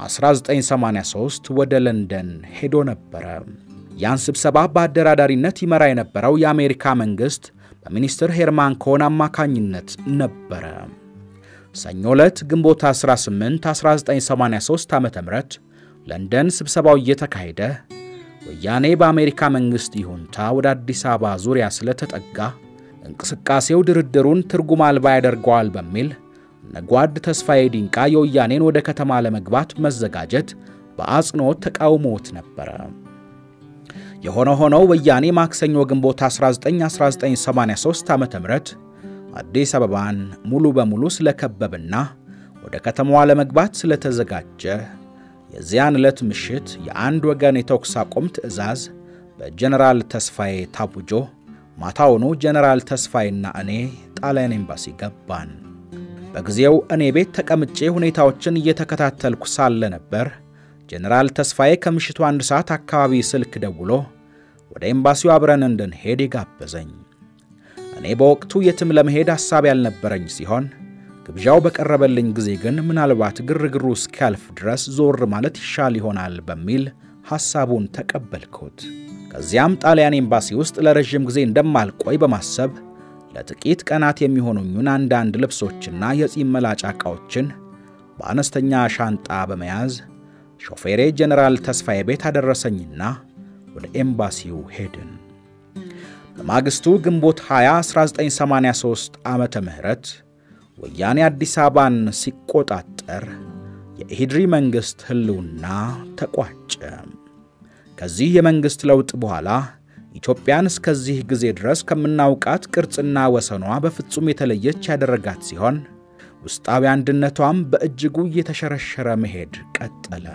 1983 ወደ ለንደን ሄዶ ነበር። ያን ስብሰባ በአደራዳሪነት ይመራ የነበረው የአሜሪካ መንግስት በሚኒስትር ሄርማን ኮን አማካኝነት ነበር። ሰኞ ዕለት ግንቦት 18 1983 ዓ.ም ለንደን ስብሰባው እየተካሄደ ወያኔ በአሜሪካ መንግስት ይሁንታ ወደ አዲስ አበባ ዙሪያ ስለተጠጋ እንቅስቃሴው ድርድሩን ትርጉም አልባ ያደርገዋል በሚል ነጓድ ተስፋዬ ዲንቃ የወያኔን ወደ ከተማ ለመግባት መዘጋጀት በአጽንኦት ተቃውሞት ነበር። የሆነ ሆኖ ወያኔ ማክሰኞ ግንቦት 19 1983 ዓ.ም አዲስ አበባን ሙሉ በሙሉ ስለከበበና ወደ ከተማዋ ለመግባት ስለተዘጋጀ የዚያን ዕለት ምሽት የአንድ ወገን የተኩስ አቁም ትዕዛዝ በጀነራል ተስፋዬ ታቡጆ ማታውኑ ጀነራል ተስፋዬና እኔ ጣሊያን ኤምባሲ ገባን። በጊዜው እኔ ቤት ተቀምጬ ሁኔታዎችን እየተከታተልኩ ሳለ ነበር ጀነራል ተስፋዬ ከምሽቱ 1 ሰዓት አካባቢ ስልክ ደውሎ ወደ ኤምባሲው አብረን እንድንሄድ ይጋበዘኝ። እኔ በወቅቱ የትም ለመሄድ ሐሳብ ያልነበረኝ ሲሆን ግብዣው በቀረበልኝ ጊዜ ግን ምናልባት ግርግሩ እስኪያልፍ ድረስ ዞር ማለት ይሻል ይሆናል በሚል ሐሳቡን ተቀበልኩት። ከዚያም ጣሊያን ኤምባሲ ውስጥ ለረጅም ጊዜ እንደማልቆይ በማሰብ ለጥቂት ቀናት የሚሆኑኝን አንዳንድ ልብሶችና የጺም መላጫ ዕቃዎችን በአነስተኛ ሻንጣ በመያዝ ሾፌሬ ጀነራል ተስፋዬ ቤት አደረሰኝና ወደ ኤምባሲው ሄድን። በማግስቱ ግንቦት 20 1983 ዓመተ ምህረት ወያኔ አዲስ አበባን ሲቆጣጠር የኢህድሪ መንግስት ህልውና ተቋጨ። ከዚህ የመንግስት ለውጥ በኋላ ኢትዮጵያን እስከዚህ ጊዜ ድረስ ከምናውቃት ቅርጽና ወሰኗ በፍጹም የተለየች ያደረጋት ሲሆን ውስጣዊ አንድነቷም በእጅጉ እየተሸረሸረ መሄድ ቀጠለ።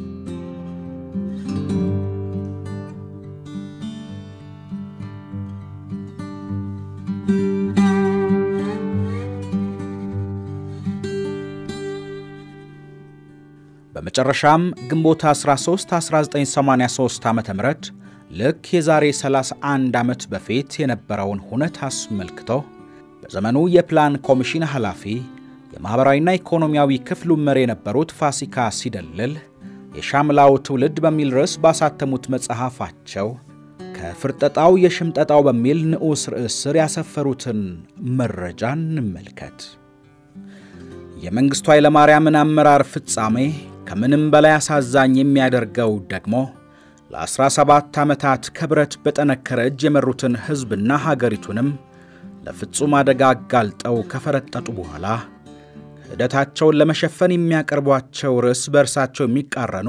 በመጨረሻም ግንቦት 13 1983 ዓመተ ምህረት ልክ የዛሬ 31 ዓመት በፊት የነበረውን ሁነት አስመልክቶ በዘመኑ የፕላን ኮሚሽን ኃላፊ የማህበራዊና ኢኮኖሚያዊ ክፍሉ መሪ የነበሩት ፋሲካ ሲደልል የሻምላው ትውልድ በሚል ርዕስ ባሳተሙት መጽሐፋቸው ከፍርጠጣው የሽምጠጣው በሚል ንዑስ ርዕስ ስር ያሰፈሩትን መረጃ እንመልከት። የመንግስቱ ኃይለማርያምን አመራር ፍጻሜ ከምንም በላይ አሳዛኝ የሚያደርገው ደግሞ ለ17 ዓመታት ከብረት በጠነከረ እጅ የመሩትን ህዝብና ሀገሪቱንም ለፍጹም አደጋ አጋልጠው ከፈረጠጡ በኋላ ህደታቸውን ለመሸፈን የሚያቀርቧቸው ርዕስ በእርሳቸው የሚቃረኑ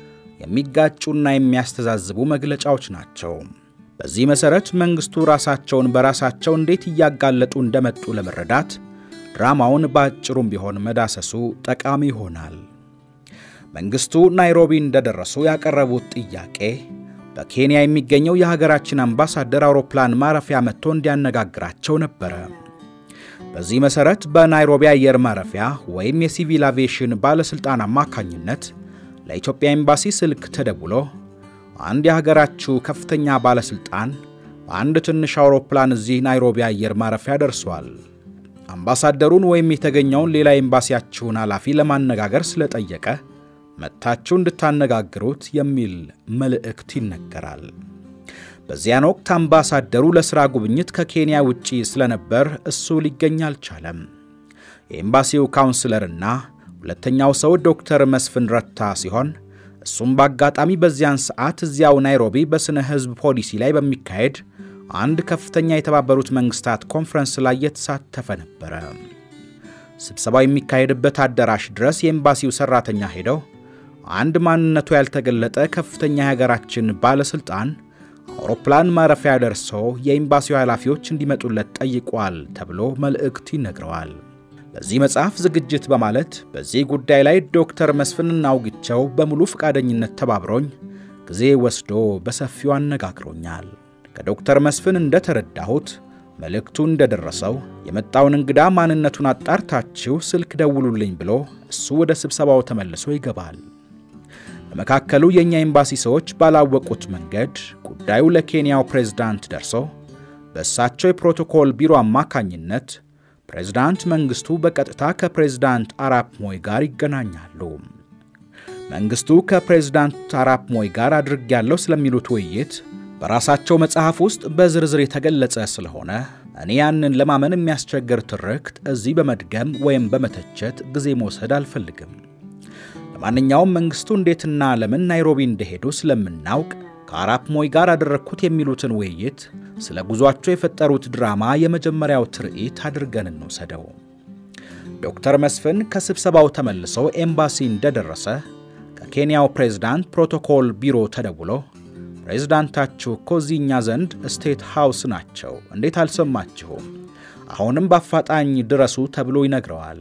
የሚጋጩና የሚያስተዛዝቡ መግለጫዎች ናቸው። በዚህ መሰረት መንግስቱ ራሳቸውን በራሳቸው እንዴት እያጋለጡ እንደመጡ ለመረዳት ድራማውን ባጭሩም ቢሆን መዳሰሱ ጠቃሚ ይሆናል። መንግስቱ ናይሮቢ እንደደረሱ ያቀረቡት ጥያቄ በኬንያ የሚገኘው የሀገራችን አምባሳደር አውሮፕላን ማረፊያ መጥቶ እንዲያነጋግራቸው ነበር። በዚህ መሰረት በናይሮቢ አየር ማረፊያ ወይም የሲቪል አቪዬሽን ባለስልጣን አማካኝነት ለኢትዮጵያ ኤምባሲ ስልክ ተደውሎ አንድ የሀገራችሁ ከፍተኛ ባለስልጣን አንድ ትንሽ አውሮፕላን እዚህ ናይሮቢ አየር ማረፊያ ደርሷል፣ አምባሳደሩን ወይም የተገኘውን ሌላ ኤምባሲያችሁን ኃላፊ ለማነጋገር ስለጠየቀ መጥታችሁ እንድታነጋግሩት የሚል መልእክት ይነገራል። በዚያን ወቅት አምባሳደሩ ለሥራ ጉብኝት ከኬንያ ውጪ ስለነበር እሱ ሊገኝ አልቻለም። የኤምባሲው ካውንስለርና ሁለተኛው ሰው ዶክተር መስፍን ረታ ሲሆን እሱም በአጋጣሚ በዚያን ሰዓት እዚያው ናይሮቢ በስነ ህዝብ ፖሊሲ ላይ በሚካሄድ አንድ ከፍተኛ የተባበሩት መንግስታት ኮንፈረንስ ላይ የተሳተፈ ነበር። ስብሰባው የሚካሄድበት አዳራሽ ድረስ የኤምባሲው ሰራተኛ ሄደው አንድ ማንነቱ ያልተገለጠ ከፍተኛ የሀገራችን ባለስልጣን አውሮፕላን ማረፊያ ደርሶ የኤምባሲው ኃላፊዎች እንዲመጡለት ጠይቋል ተብሎ መልእክት ይነግረዋል። ለዚህ መጽሐፍ ዝግጅት በማለት በዚህ ጉዳይ ላይ ዶክተር መስፍንና አውግቸው በሙሉ ፈቃደኝነት ተባብሮኝ ጊዜ ወስዶ በሰፊው አነጋግሮኛል። ከዶክተር መስፍን እንደተረዳሁት መልእክቱ እንደደረሰው የመጣውን እንግዳ ማንነቱን አጣርታችሁ ስልክ ደውሉልኝ ብሎ እሱ ወደ ስብሰባው ተመልሶ ይገባል። በመካከሉ የኛ ኤምባሲ ሰዎች ባላወቁት መንገድ ጉዳዩ ለኬንያው ፕሬዝዳንት ደርሶ በእሳቸው የፕሮቶኮል ቢሮ አማካኝነት ፕሬዝዳንት መንግስቱ በቀጥታ ከፕሬዝዳንት አራፕ ሞይ ጋር ይገናኛሉ። መንግስቱ ከፕሬዝዳንት አራፕ ሞይ ጋር አድርጌያለሁ ስለሚሉት ውይይት በራሳቸው መጽሐፍ ውስጥ በዝርዝር የተገለጸ ስለሆነ እኔ ያንን ለማመን የሚያስቸግር ትርክት እዚህ በመድገም ወይም በመተቸት ጊዜ መውሰድ አልፈልግም። ለማንኛውም መንግስቱ እንዴትና ለምን ናይሮቢ እንደሄዱ ስለምናውቅ ከአራፕ ሞይ ጋር አደረኩት የሚሉትን ውይይት ስለ ጉዟቸው የፈጠሩት ድራማ የመጀመሪያው ትርኢት አድርገን እንወሰደው። ዶክተር መስፍን ከስብሰባው ተመልሰው ኤምባሲ እንደደረሰ ከኬንያው ፕሬዝዳንት ፕሮቶኮል ቢሮ ተደውሎ ፕሬዝዳንታችሁ ኮዚኛ ዘንድ ስቴት ሃውስ ናቸው፣ እንዴት አልሰማችሁም? አሁንም በአፋጣኝ ድረሱ ተብሎ ይነግረዋል።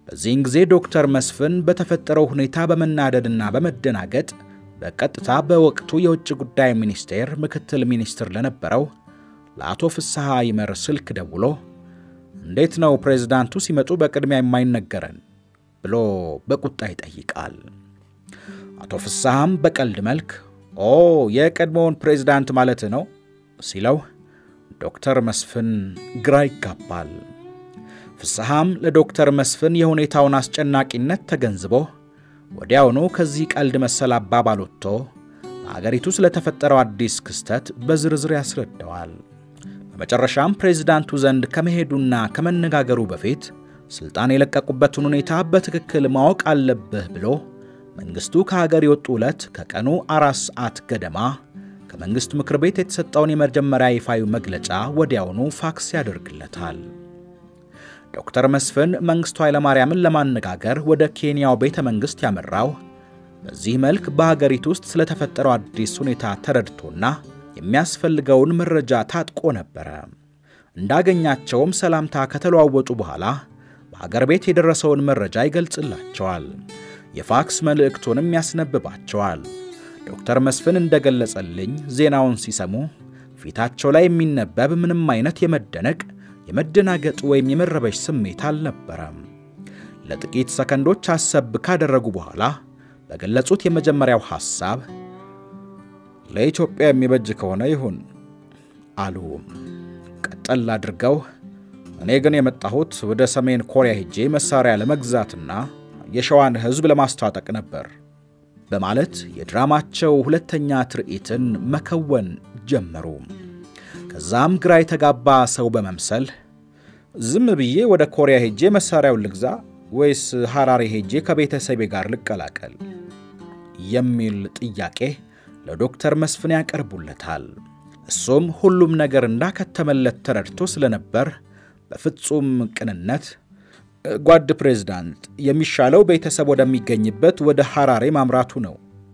በዚህን ጊዜ ዶክተር መስፍን በተፈጠረው ሁኔታ በመናደድና በመደናገጥ በቀጥታ በወቅቱ የውጭ ጉዳይ ሚኒስቴር ምክትል ሚኒስትር ለነበረው ለአቶ ፍስሐ ይመር ስልክ ደውሎ እንዴት ነው ፕሬዝዳንቱ ሲመጡ በቅድሚያ የማይነገረን ብሎ በቁጣ ይጠይቃል። አቶ ፍስሐም በቀልድ መልክ የቀድሞውን ፕሬዝዳንት ማለት ነው ሲለው ዶክተር መስፍን ግራ ይጋባል። ፍስሐም ለዶክተር መስፍን የሁኔታውን አስጨናቂነት ተገንዝቦ ወዲያውኑ ከዚህ ቀልድ መሰል አባባል ወጥቶ በአገሪቱ ስለተፈጠረው አዲስ ክስተት በዝርዝር ያስረዳዋል። በመጨረሻም ፕሬዝዳንቱ ዘንድ ከመሄዱና ከመነጋገሩ በፊት ስልጣን የለቀቁበትን ሁኔታ በትክክል ማወቅ አለብህ ብሎ መንግስቱ ከሀገር የወጡ ዕለት ከቀኑ 4 ሰዓት ገደማ ከመንግስት ምክር ቤት የተሰጠውን የመጀመሪያ ይፋዊ መግለጫ ወዲያውኑ ፋክስ ያደርግለታል። ዶክተር መስፍን መንግስቱ ኃይለማርያምን ለማነጋገር ወደ ኬንያው ቤተ መንግስት ያመራው በዚህ መልክ በሀገሪቱ ውስጥ ስለተፈጠረው አዲስ ሁኔታ ተረድቶና የሚያስፈልገውን መረጃ ታጥቆ ነበር። እንዳገኛቸውም ሰላምታ ከተለዋወጡ በኋላ በሀገር ቤት የደረሰውን መረጃ ይገልጽላቸዋል። የፋክስ መልእክቱንም ያስነብባቸዋል። ዶክተር መስፍን እንደገለጸልኝ ዜናውን ሲሰሙ ፊታቸው ላይ የሚነበብ ምንም አይነት የመደነቅ የመደናገጥ ወይም የመረበሽ ስሜት አልነበረም። ለጥቂት ሰከንዶች አሰብ ካደረጉ በኋላ በገለጹት የመጀመሪያው ሐሳብ ለኢትዮጵያ የሚበጅ ከሆነ ይሁን አሉ። ቀጠል አድርገው እኔ ግን የመጣሁት ወደ ሰሜን ኮሪያ ሄጄ መሳሪያ ለመግዛትና የሸዋን ህዝብ ለማስታጠቅ ነበር በማለት የድራማቸው ሁለተኛ ትርኢትን መከወን ጀመሩ። ከዛም ግራ የተጋባ ሰው በመምሰል ዝም ብዬ ወደ ኮሪያ ሄጄ መሳሪያውን ልግዛ ወይስ ሐራሬ ሄጄ ከቤተሰቤ ጋር ልቀላቀል የሚል ጥያቄ ለዶክተር መስፍን ያቀርቡለታል። እሱም ሁሉም ነገር እንዳከተመለት ተረድቶ ስለነበር በፍጹም ቅንነት ጓድ ፕሬዝዳንት የሚሻለው ቤተሰብ ወደሚገኝበት ወደ ሐራሬ ማምራቱ ነው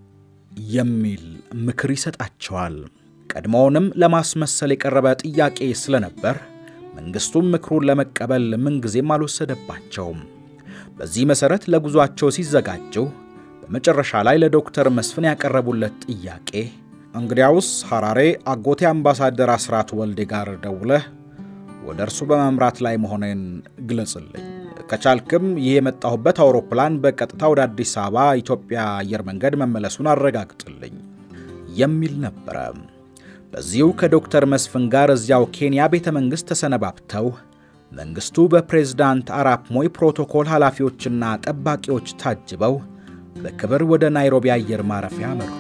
የሚል ምክር ይሰጣቸዋል። ቀድሞውንም ለማስመሰል የቀረበ ጥያቄ ስለነበር መንግስቱም ምክሩን ለመቀበል ምንጊዜም አልወሰደባቸውም። በዚህ መሰረት ለጉዟቸው ሲዘጋጁ በመጨረሻ ላይ ለዶክተር መስፍን ያቀረቡለት ጥያቄ እንግዲያውስ ሐራሬ አጎቴ አምባሳደር አስራት ወልዴ ጋር ደውለህ ወደ እርሱ በመምራት ላይ መሆኔን ግለጽልኝ፣ ከቻልክም ይሄ የመጣሁበት አውሮፕላን በቀጥታ ወደ አዲስ አበባ ኢትዮጵያ አየር መንገድ መመለሱን አረጋግጥልኝ የሚል ነበር። በዚሁ ከዶክተር መስፍን ጋር እዚያው ኬንያ ቤተ መንግስት ተሰነባብተው መንግስቱ በፕሬዝዳንት አራፕ ሞይ ፕሮቶኮል ኃላፊዎችና ጠባቂዎች ታጅበው በክብር ወደ ናይሮቢ አየር ማረፊያ መሩ።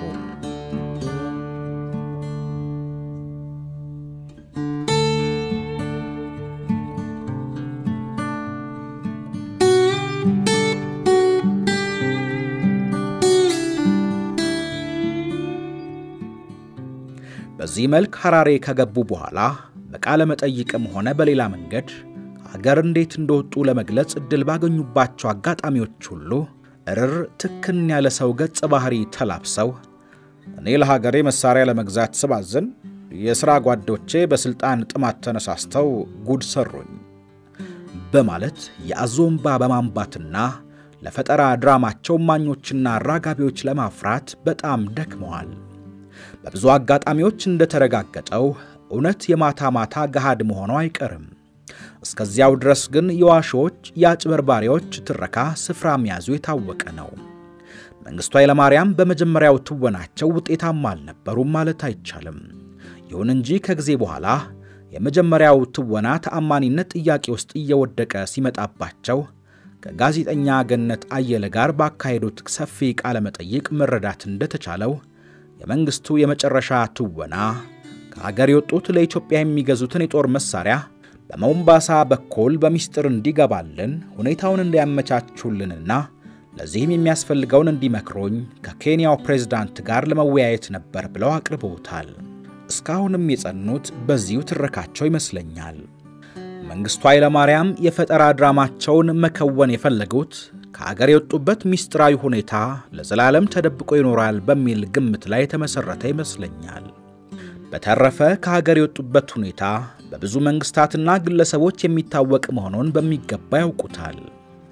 በዚህ መልክ ሐራሬ ከገቡ በኋላ በቃለ መጠይቅም ሆነ በሌላ መንገድ ሀገር እንዴት እንደወጡ ለመግለጽ እድል ባገኙባቸው አጋጣሚዎች ሁሉ እርር ትክን ያለ ሰው ገጽ ባህሪ ተላብሰው እኔ ለሀገሬ መሳሪያ ለመግዛት ስባዝን የሥራ ጓዶቼ በስልጣን ጥማት ተነሳስተው ጉድ ሰሩኝ በማለት የአዞምባ በማንባትና ለፈጠራ ድራማቸው ማኞችና አራጋቢዎች ለማፍራት በጣም ደክመዋል። በብዙ አጋጣሚዎች እንደተረጋገጠው እውነት የማታ ማታ ገሃድ መሆኑ አይቀርም። እስከዚያው ድረስ ግን የዋሾች ያጭበርባሪዎች ትረካ ስፍራ መያዙ የታወቀ ነው። መንግስቱ ኃይለማርያም በመጀመሪያው ትወናቸው ውጤታማ አልነበሩም ማለት አይቻልም። ይሁን እንጂ ከጊዜ በኋላ የመጀመሪያው ትወና ተአማኒነት ጥያቄ ውስጥ እየወደቀ ሲመጣባቸው ከጋዜጠኛ ገነት አየለ ጋር ባካሄዱት ሰፊ ቃለ መጠይቅ መረዳት እንደተቻለው የመንግስቱ የመጨረሻ ትወና ከሀገር የወጡት ለኢትዮጵያ የሚገዙትን የጦር መሳሪያ በሞምባሳ በኩል በሚስጥር እንዲገባልን ሁኔታውን እንዲያመቻቹልንና ለዚህም የሚያስፈልገውን እንዲመክሩኝ ከኬንያው ፕሬዝዳንት ጋር ለመወያየት ነበር ብለው አቅርበውታል። እስካሁንም የጸኑት በዚሁ ትረካቸው ይመስለኛል። መንግስቱ ኃይለማርያም የፈጠራ ድራማቸውን መከወን የፈለጉት ከሀገር የወጡበት ሚስጥራዊ ሁኔታ ለዘላለም ተደብቆ ይኖራል በሚል ግምት ላይ ተመሰረተ ይመስለኛል። በተረፈ ከሀገር የወጡበት ሁኔታ በብዙ መንግስታትና ግለሰቦች የሚታወቅ መሆኑን በሚገባ ያውቁታል።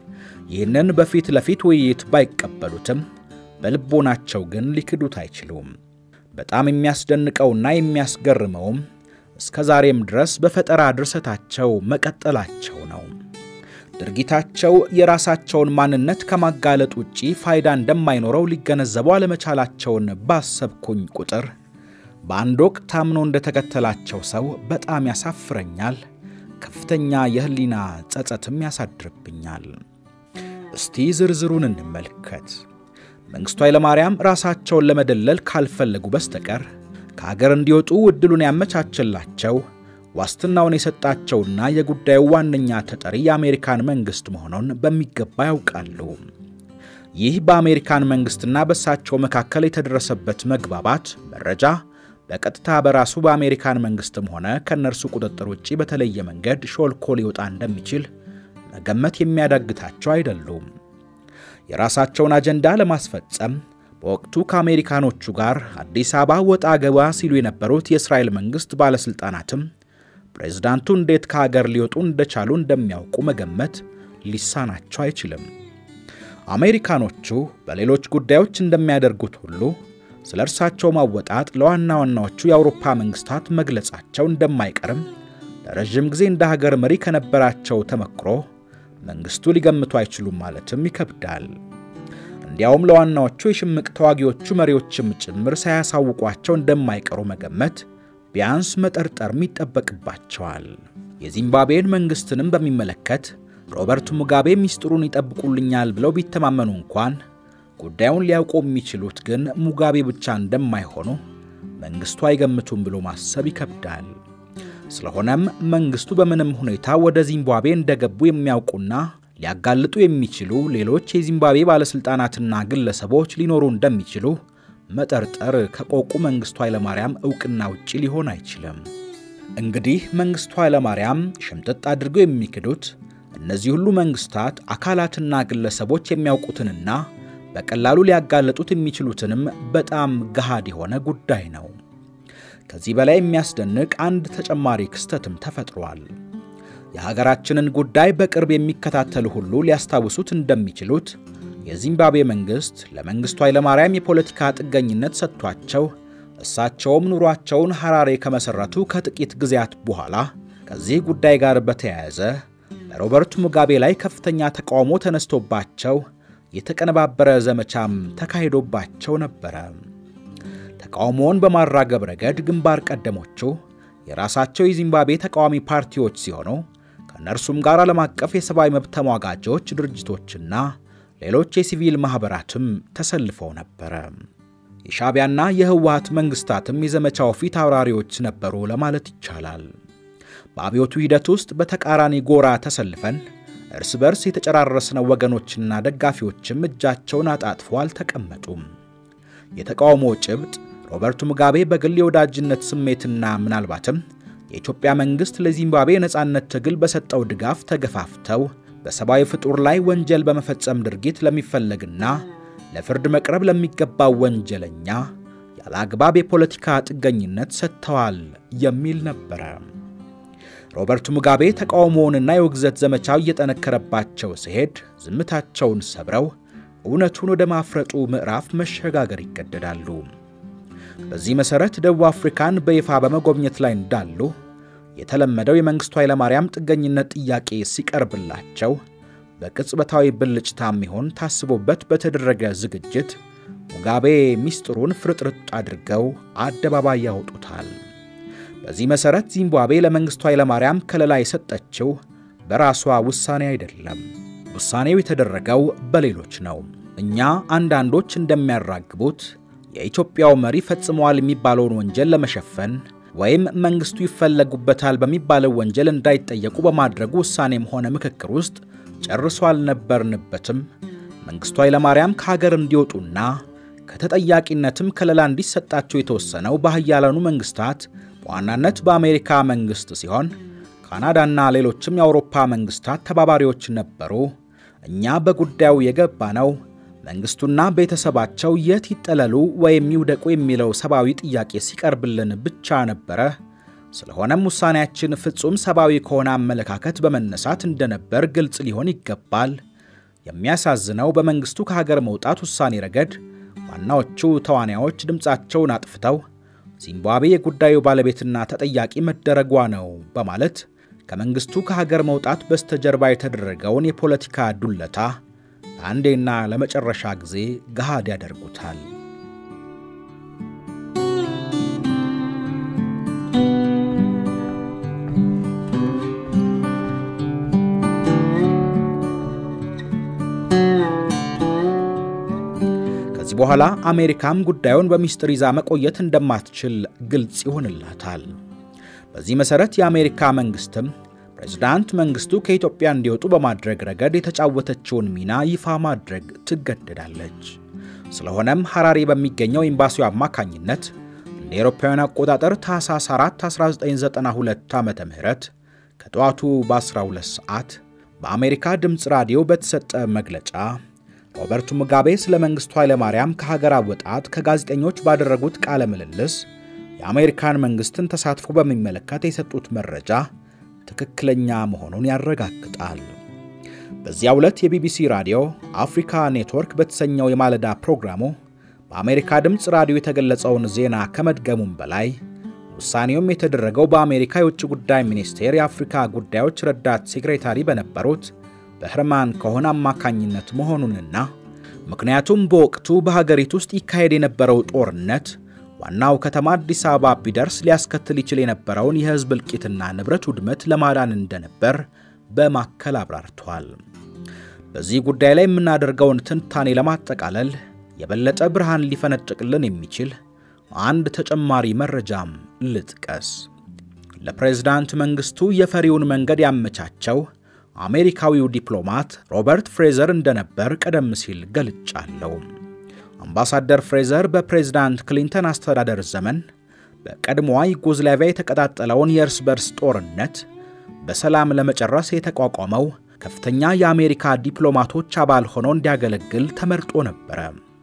ይህንን በፊት ለፊት ውይይት ባይቀበሉትም በልቦናቸው ግን ሊክዱት አይችሉም። በጣም የሚያስደንቀውና የሚያስገርመው እስከ ዛሬም ድረስ በፈጠራ ድርሰታቸው መቀጠላቸው ነው። ድርጊታቸው የራሳቸውን ማንነት ከማጋለጥ ውጪ ፋይዳ እንደማይኖረው ሊገነዘቡ አለመቻላቸውን ባሰብኩኝ ቁጥር በአንድ ወቅት ታምኖ እንደተከተላቸው ሰው በጣም ያሳፍረኛል፣ ከፍተኛ የህሊና ጸጸትም ያሳድርብኛል። እስቲ ዝርዝሩን እንመልከት። መንግስቱ ኃይለማርያም ራሳቸውን ለመደለል ካልፈለጉ በስተቀር ከሀገር እንዲወጡ እድሉን ያመቻቸላቸው ዋስትናውን የሰጣቸውና የጉዳዩ ዋነኛ ተጠሪ የአሜሪካን መንግስት መሆኑን በሚገባ ያውቃሉ። ይህ በአሜሪካን መንግስትና በሳቸው መካከል የተደረሰበት መግባባት መረጃ በቀጥታ በራሱ በአሜሪካን መንግስትም ሆነ ከነርሱ ቁጥጥር ውጪ በተለየ መንገድ ሾልኮ ሊወጣ እንደሚችል መገመት የሚያዳግታቸው አይደሉም። የራሳቸውን አጀንዳ ለማስፈጸም በወቅቱ ከአሜሪካኖቹ ጋር አዲስ አበባ ወጣ ገባ ሲሉ የነበሩት የእስራኤል መንግስት ባለስልጣናትም ፕሬዝዳንቱ እንዴት ከሀገር ሊወጡ እንደቻሉ እንደሚያውቁ መገመት ሊሳናቸው አይችልም። አሜሪካኖቹ በሌሎች ጉዳዮች እንደሚያደርጉት ሁሉ ስለርሳቸው ማወጣት ለዋና ዋናዎቹ የአውሮፓ መንግስታት መግለጻቸው እንደማይቀርም ለረጅም ጊዜ እንደ ሀገር መሪ ከነበራቸው ተመክሮ መንግስቱ ሊገምቱ አይችሉም ማለትም ይከብዳል። እንዲያውም ለዋናዎቹ የሽምቅ ተዋጊዎቹ መሪዎችም ጭምር ሳያሳውቋቸው እንደማይቀሩ መገመት ቢያንስ መጠርጠር ይጠበቅባቸዋል። የዚምባብዌን መንግስትንም በሚመለከት ሮበርት ሙጋቤ ሚስጥሩን ይጠብቁልኛል ብለው ቢተማመኑ እንኳን ጉዳዩን ሊያውቁ የሚችሉት ግን ሙጋቤ ብቻ እንደማይሆኑ መንግስቱ አይገምቱም ብሎ ማሰብ ይከብዳል። ስለሆነም መንግስቱ በምንም ሁኔታ ወደ ዚምባብዌ እንደገቡ የሚያውቁና ሊያጋልጡ የሚችሉ ሌሎች የዚምባብዌ ባለስልጣናትና ግለሰቦች ሊኖሩ እንደሚችሉ መጠርጠር ከቆቁ መንግስቱ ኃይለማርያም ዕውቅና ውጪ ሊሆን አይችልም። እንግዲህ መንግስቱ ኃይለማርያም ሽምጥጥ አድርገው የሚክዱት እነዚህ ሁሉ መንግስታት አካላትና ግለሰቦች የሚያውቁትንና በቀላሉ ሊያጋልጡት የሚችሉትንም በጣም ገሃድ የሆነ ጉዳይ ነው። ከዚህ በላይ የሚያስደንቅ አንድ ተጨማሪ ክስተትም ተፈጥሯል። የሀገራችንን ጉዳይ በቅርብ የሚከታተሉ ሁሉ ሊያስታውሱት እንደሚችሉት የዚምባብዌ መንግስት ለመንግስቱ ኃይለማርያም የፖለቲካ ጥገኝነት ሰጥቷቸው እሳቸውም ኑሯቸውን ሐራሬ ከመሰረቱ ከጥቂት ጊዜያት በኋላ ከዚህ ጉዳይ ጋር በተያያዘ ለሮበርት ሙጋቤ ላይ ከፍተኛ ተቃውሞ ተነስቶባቸው የተቀነባበረ ዘመቻም ተካሂዶባቸው ነበር። ተቃውሞውን በማራገብ ረገድ ግንባር ቀደሞቹ የራሳቸው የዚምባብዌ ተቃዋሚ ፓርቲዎች ሲሆኑ ከነርሱም ጋር ዓለም አቀፍ የሰብአዊ መብት ተሟጋቾች ድርጅቶችና ሌሎች የሲቪል ማህበራትም ተሰልፈው ነበር። የሻቢያና የህወሀት መንግስታትም የዘመቻው ፊት አውራሪዎች ነበሩ ለማለት ይቻላል። በአብዮቱ ሂደት ውስጥ በተቃራኒ ጎራ ተሰልፈን እርስ በርስ የተጨራረስነው ወገኖችና ደጋፊዎችም እጃቸውን አጣጥፈው አልተቀመጡም። የተቃውሞ ጭብጥ ሮበርት ሙጋቤ በግል የወዳጅነት ስሜትና ምናልባትም የኢትዮጵያ መንግስት ለዚምባብዌ ነጻነት ትግል በሰጠው ድጋፍ ተገፋፍተው በሰብአዊ ፍጡር ላይ ወንጀል በመፈጸም ድርጊት ለሚፈለግና ለፍርድ መቅረብ ለሚገባው ወንጀለኛ ያለ አግባብ የፖለቲካ ጥገኝነት ሰጥተዋል የሚል ነበር። ሮበርት ሙጋቤ ተቃውሞውንና የውግዘት ዘመቻው እየጠነከረባቸው ሲሄድ ዝምታቸውን ሰብረው እውነቱን ወደ ማፍረጡ ምዕራፍ መሸጋገር ይገደዳሉ። በዚህ መሰረት ደቡብ አፍሪካን በይፋ በመጎብኘት ላይ እንዳሉ የተለመደው የመንግስቱ ኃይለማርያም ጥገኝነት ጥያቄ ሲቀርብላቸው በቅጽበታዊ ብልጭታም ይሆን ታስቦበት በተደረገ ዝግጅት ሙጋቤ ሚስጥሩን ፍርጥርጥ አድርገው አደባባይ ያወጡታል። በዚህ መሰረት ዚምባብዌ ለመንግስቱ ኃይለማርያም ከለላ የሰጠችው በራሷ ውሳኔ አይደለም። ውሳኔው የተደረገው በሌሎች ነው። እኛ አንዳንዶች እንደሚያራግቡት የኢትዮጵያው መሪ ፈጽመዋል የሚባለውን ወንጀል ለመሸፈን ወይም መንግስቱ ይፈለጉበታል በሚባለው ወንጀል እንዳይጠየቁ በማድረጉ ውሳኔም ሆነ ምክክር ውስጥ ጨርሶ አልነበርንበትም። መንግስቱ ኃይለማርያም ከሀገር እንዲወጡና ከተጠያቂነትም ከለላ እንዲሰጣቸው የተወሰነው በኃያላኑ መንግስታት በዋናነት በአሜሪካ መንግስት ሲሆን ካናዳና ሌሎችም የአውሮፓ መንግስታት ተባባሪዎች ነበሩ። እኛ በጉዳዩ የገባነው መንግስቱና ቤተሰባቸው የት ይጠለሉ ወይም ይውደቁ የሚለው ሰብአዊ ጥያቄ ሲቀርብልን ብቻ ነበረ። ስለሆነም ውሳኔያችን ፍጹም ሰብአዊ ከሆነ አመለካከት በመነሳት እንደነበር ግልጽ ሊሆን ይገባል የሚያሳዝነው በመንግስቱ ከሀገር መውጣት ውሳኔ ረገድ ዋናዎቹ ተዋናዮች ድምጻቸውን አጥፍተው ዚምባብዌ የጉዳዩ ባለቤትና ተጠያቂ መደረጓ ነው በማለት ከመንግስቱ ከሀገር መውጣት በስተጀርባ የተደረገውን የፖለቲካ ዱለታ አንዴና ለመጨረሻ ጊዜ ገሃድ ያደርጉታል። ከዚህ በኋላ አሜሪካም ጉዳዩን በሚስጥር ይዛ መቆየት እንደማትችል ግልጽ ይሆንላታል። በዚህ መሰረት የአሜሪካ መንግስትም ፕሬዝዳንት መንግስቱ ከኢትዮጵያ እንዲወጡ በማድረግ ረገድ የተጫወተችውን ሚና ይፋ ማድረግ ትገደዳለች። ስለሆነም ሐራሬ በሚገኘው ኤምባሲው አማካኝነት እንደ አውሮፓውያን አቆጣጠር ታህሳስ 4 1992 ዓመተ ምህረት ከጧቱ በ12 ሰዓት በአሜሪካ ድምጽ ራዲዮ በተሰጠ መግለጫ ሮበርት ሙጋቤ ስለ መንግስቱ ኃይለማርያም ከሀገር አወጣት ከጋዜጠኞች ባደረጉት ቃለ ምልልስ የአሜሪካን መንግስትን ተሳትፎ በሚመለከት የሰጡት መረጃ ትክክለኛ መሆኑን ያረጋግጣል። በዚያው ዕለት የቢቢሲ ራዲዮ አፍሪካ ኔትወርክ በተሰኘው የማለዳ ፕሮግራሙ በአሜሪካ ድምጽ ራዲዮ የተገለጸውን ዜና ከመድገሙም በላይ ውሳኔውም የተደረገው በአሜሪካ የውጭ ጉዳይ ሚኒስቴር የአፍሪካ ጉዳዮች ረዳት ሴክሬታሪ በነበሩት በህርማን ኮሄን አማካኝነት መሆኑንና ምክንያቱም በወቅቱ በሀገሪቱ ውስጥ ይካሄድ የነበረው ጦርነት ዋናው ከተማ አዲስ አበባ ቢደርስ ሊያስከትል ይችል የነበረውን የህዝብ እልቂትና ንብረት ውድመት ለማዳን እንደነበር በማከል አብራርቷል። በዚህ ጉዳይ ላይ የምናደርገውን ትንታኔ ለማጠቃለል የበለጠ ብርሃን ሊፈነጥቅልን የሚችል አንድ ተጨማሪ መረጃም ልጥቀስ። ለፕሬዝዳንት መንግስቱ የፈሪውን መንገድ ያመቻቸው አሜሪካዊው ዲፕሎማት ሮበርት ፍሬዘር እንደነበር ቀደም ሲል ገልጫለሁ። አምባሳደር ፍሬዘር በፕሬዝዳንት ክሊንተን አስተዳደር ዘመን በቀድሞዋ ዩጎዝላቪያ የተቀጣጠለውን የእርስ በርስ ጦርነት በሰላም ለመጨረስ የተቋቋመው ከፍተኛ የአሜሪካ ዲፕሎማቶች አባል ሆኖ እንዲያገለግል ተመርጦ ነበር።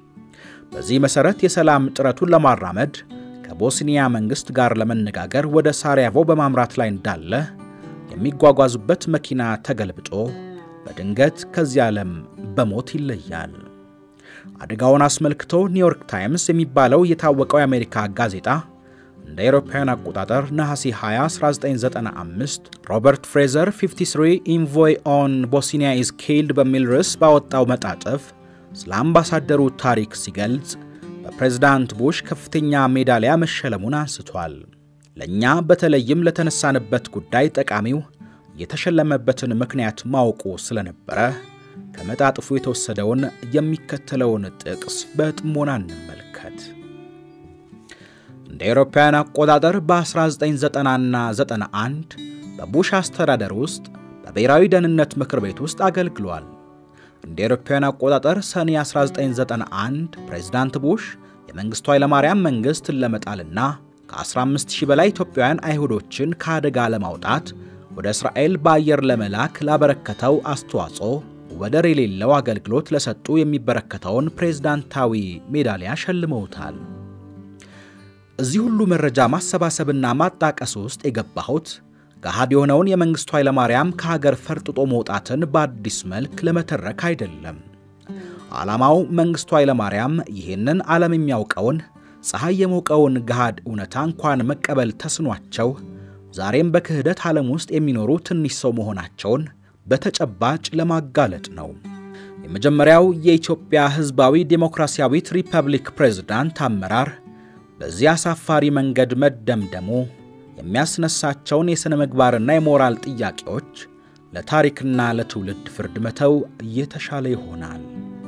በዚህ መሰረት የሰላም ጥረቱን ለማራመድ ከቦስኒያ መንግስት ጋር ለመነጋገር ወደ ሳራየቮ በማምራት ላይ እንዳለ የሚጓጓዙበት መኪና ተገልብጦ በድንገት ከዚህ ዓለም በሞት ይለያል። አደጋውን አስመልክቶ ኒውዮርክ ታይምስ የሚባለው የታወቀው የአሜሪካ ጋዜጣ እንደ አውሮፓውያን አቆጣጠር ነሐሴ 20 1995 ሮበርት ፍሬዘር 53 ኢንቮይ ኦን ቦስኒያ ኢዝ ኪልድ በሚል ርዕስ ባወጣው መጣጥፍ ስለ አምባሳደሩ ታሪክ ሲገልጽ በፕሬዝዳንት ቡሽ ከፍተኛ ሜዳሊያ መሸለሙን አንስቷል። ለኛ በተለይም ለተነሳንበት ጉዳይ ጠቃሚው የተሸለመበትን ምክንያት ማወቁ ስለነበረ ከመጣጥፉ የተወሰደውን የሚከተለውን ጥቅስ በጥሞና እንመልከት። እንደ አውሮፓውያን አቆጣጠር በ1990 እና 91 በቡሽ አስተዳደር ውስጥ በብሔራዊ ደህንነት ምክር ቤት ውስጥ አገልግሏል። እንደ አውሮፓውያን አቆጣጠር ሰኔ 1991 ፕሬዝዳንት ቡሽ የመንግስቱ ኃይለማርያም መንግስትን ለመጣልና ከ15000 በላይ ኢትዮጵያውያን አይሁዶችን ከአደጋ ለማውጣት ወደ እስራኤል በአየር ለመላክ ላበረከተው አስተዋጽኦ ወደር የሌለው አገልግሎት ለሰጡ የሚበረከተውን ፕሬዝዳንታዊ ሜዳሊያ ሸልመውታል። እዚህ ሁሉ መረጃ ማሰባሰብና ማጣቀስ ውስጥ የገባሁት ገሃድ የሆነውን የመንግስቱ ኃይለማርያም ከሀገር ፈርጥጦ መውጣትን በአዲስ መልክ ለመተረክ አይደለም። ዓላማው መንግስቱ ኃይለማርያም ይህንን ዓለም የሚያውቀውን ፀሐይ የሞቀውን ገሃድ እውነታ እንኳን መቀበል ተስኗቸው ዛሬም በክህደት ዓለም ውስጥ የሚኖሩ ትንሽ ሰው መሆናቸውን በተጨባጭ ለማጋለጥ ነው። የመጀመሪያው የኢትዮጵያ ህዝባዊ ዲሞክራሲያዊት ሪፐብሊክ ፕሬዝዳንት አመራር በዚያ አሳፋሪ መንገድ መደምደሙ የሚያስነሳቸውን የሥነ ምግባርና የሞራል ጥያቄዎች ለታሪክና ለትውልድ ፍርድ መተው የተሻለ ይሆናል።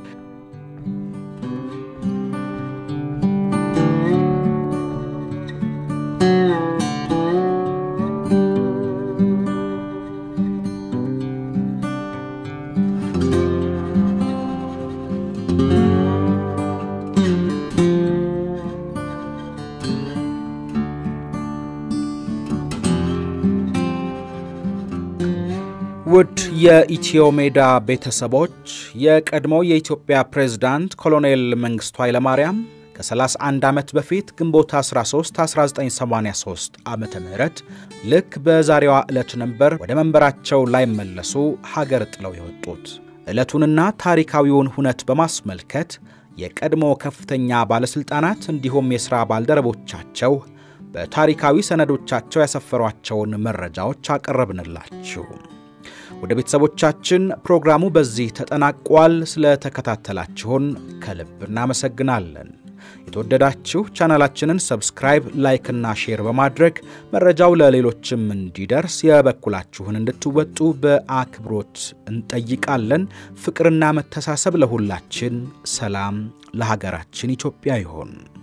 ውድ የኢትዮ ሜዳ ቤተሰቦች የቀድሞው የኢትዮጵያ ፕሬዝዳንት ኮሎኔል መንግስቱ ኃይለማርያም ከ31 ዓመት በፊት ግንቦት 13 1983 ዓመተ ምህረት ልክ በዛሬዋ ዕለት ነበር ወደ መንበራቸው ላይ መለሱ ሀገር ጥለው የወጡት። ዕለቱንና ታሪካዊውን ሁነት በማስመልከት የቀድሞ ከፍተኛ ባለስልጣናት እንዲሁም የሥራ ባልደረቦቻቸው በታሪካዊ ሰነዶቻቸው ያሰፈሯቸውን መረጃዎች አቀረብንላችሁ። ወደ ቤተሰቦቻችን ፕሮግራሙ በዚህ ተጠናቋል። ስለተከታተላችሁን ከልብ እናመሰግናለን። የተወደዳችሁ ቻናላችንን ሰብስክራይብ፣ ላይክ እና ሼር በማድረግ መረጃው ለሌሎችም እንዲደርስ የበኩላችሁን እንድትወጡ በአክብሮት እንጠይቃለን። ፍቅርና መተሳሰብ ለሁላችን፣ ሰላም ለሀገራችን ኢትዮጵያ ይሁን።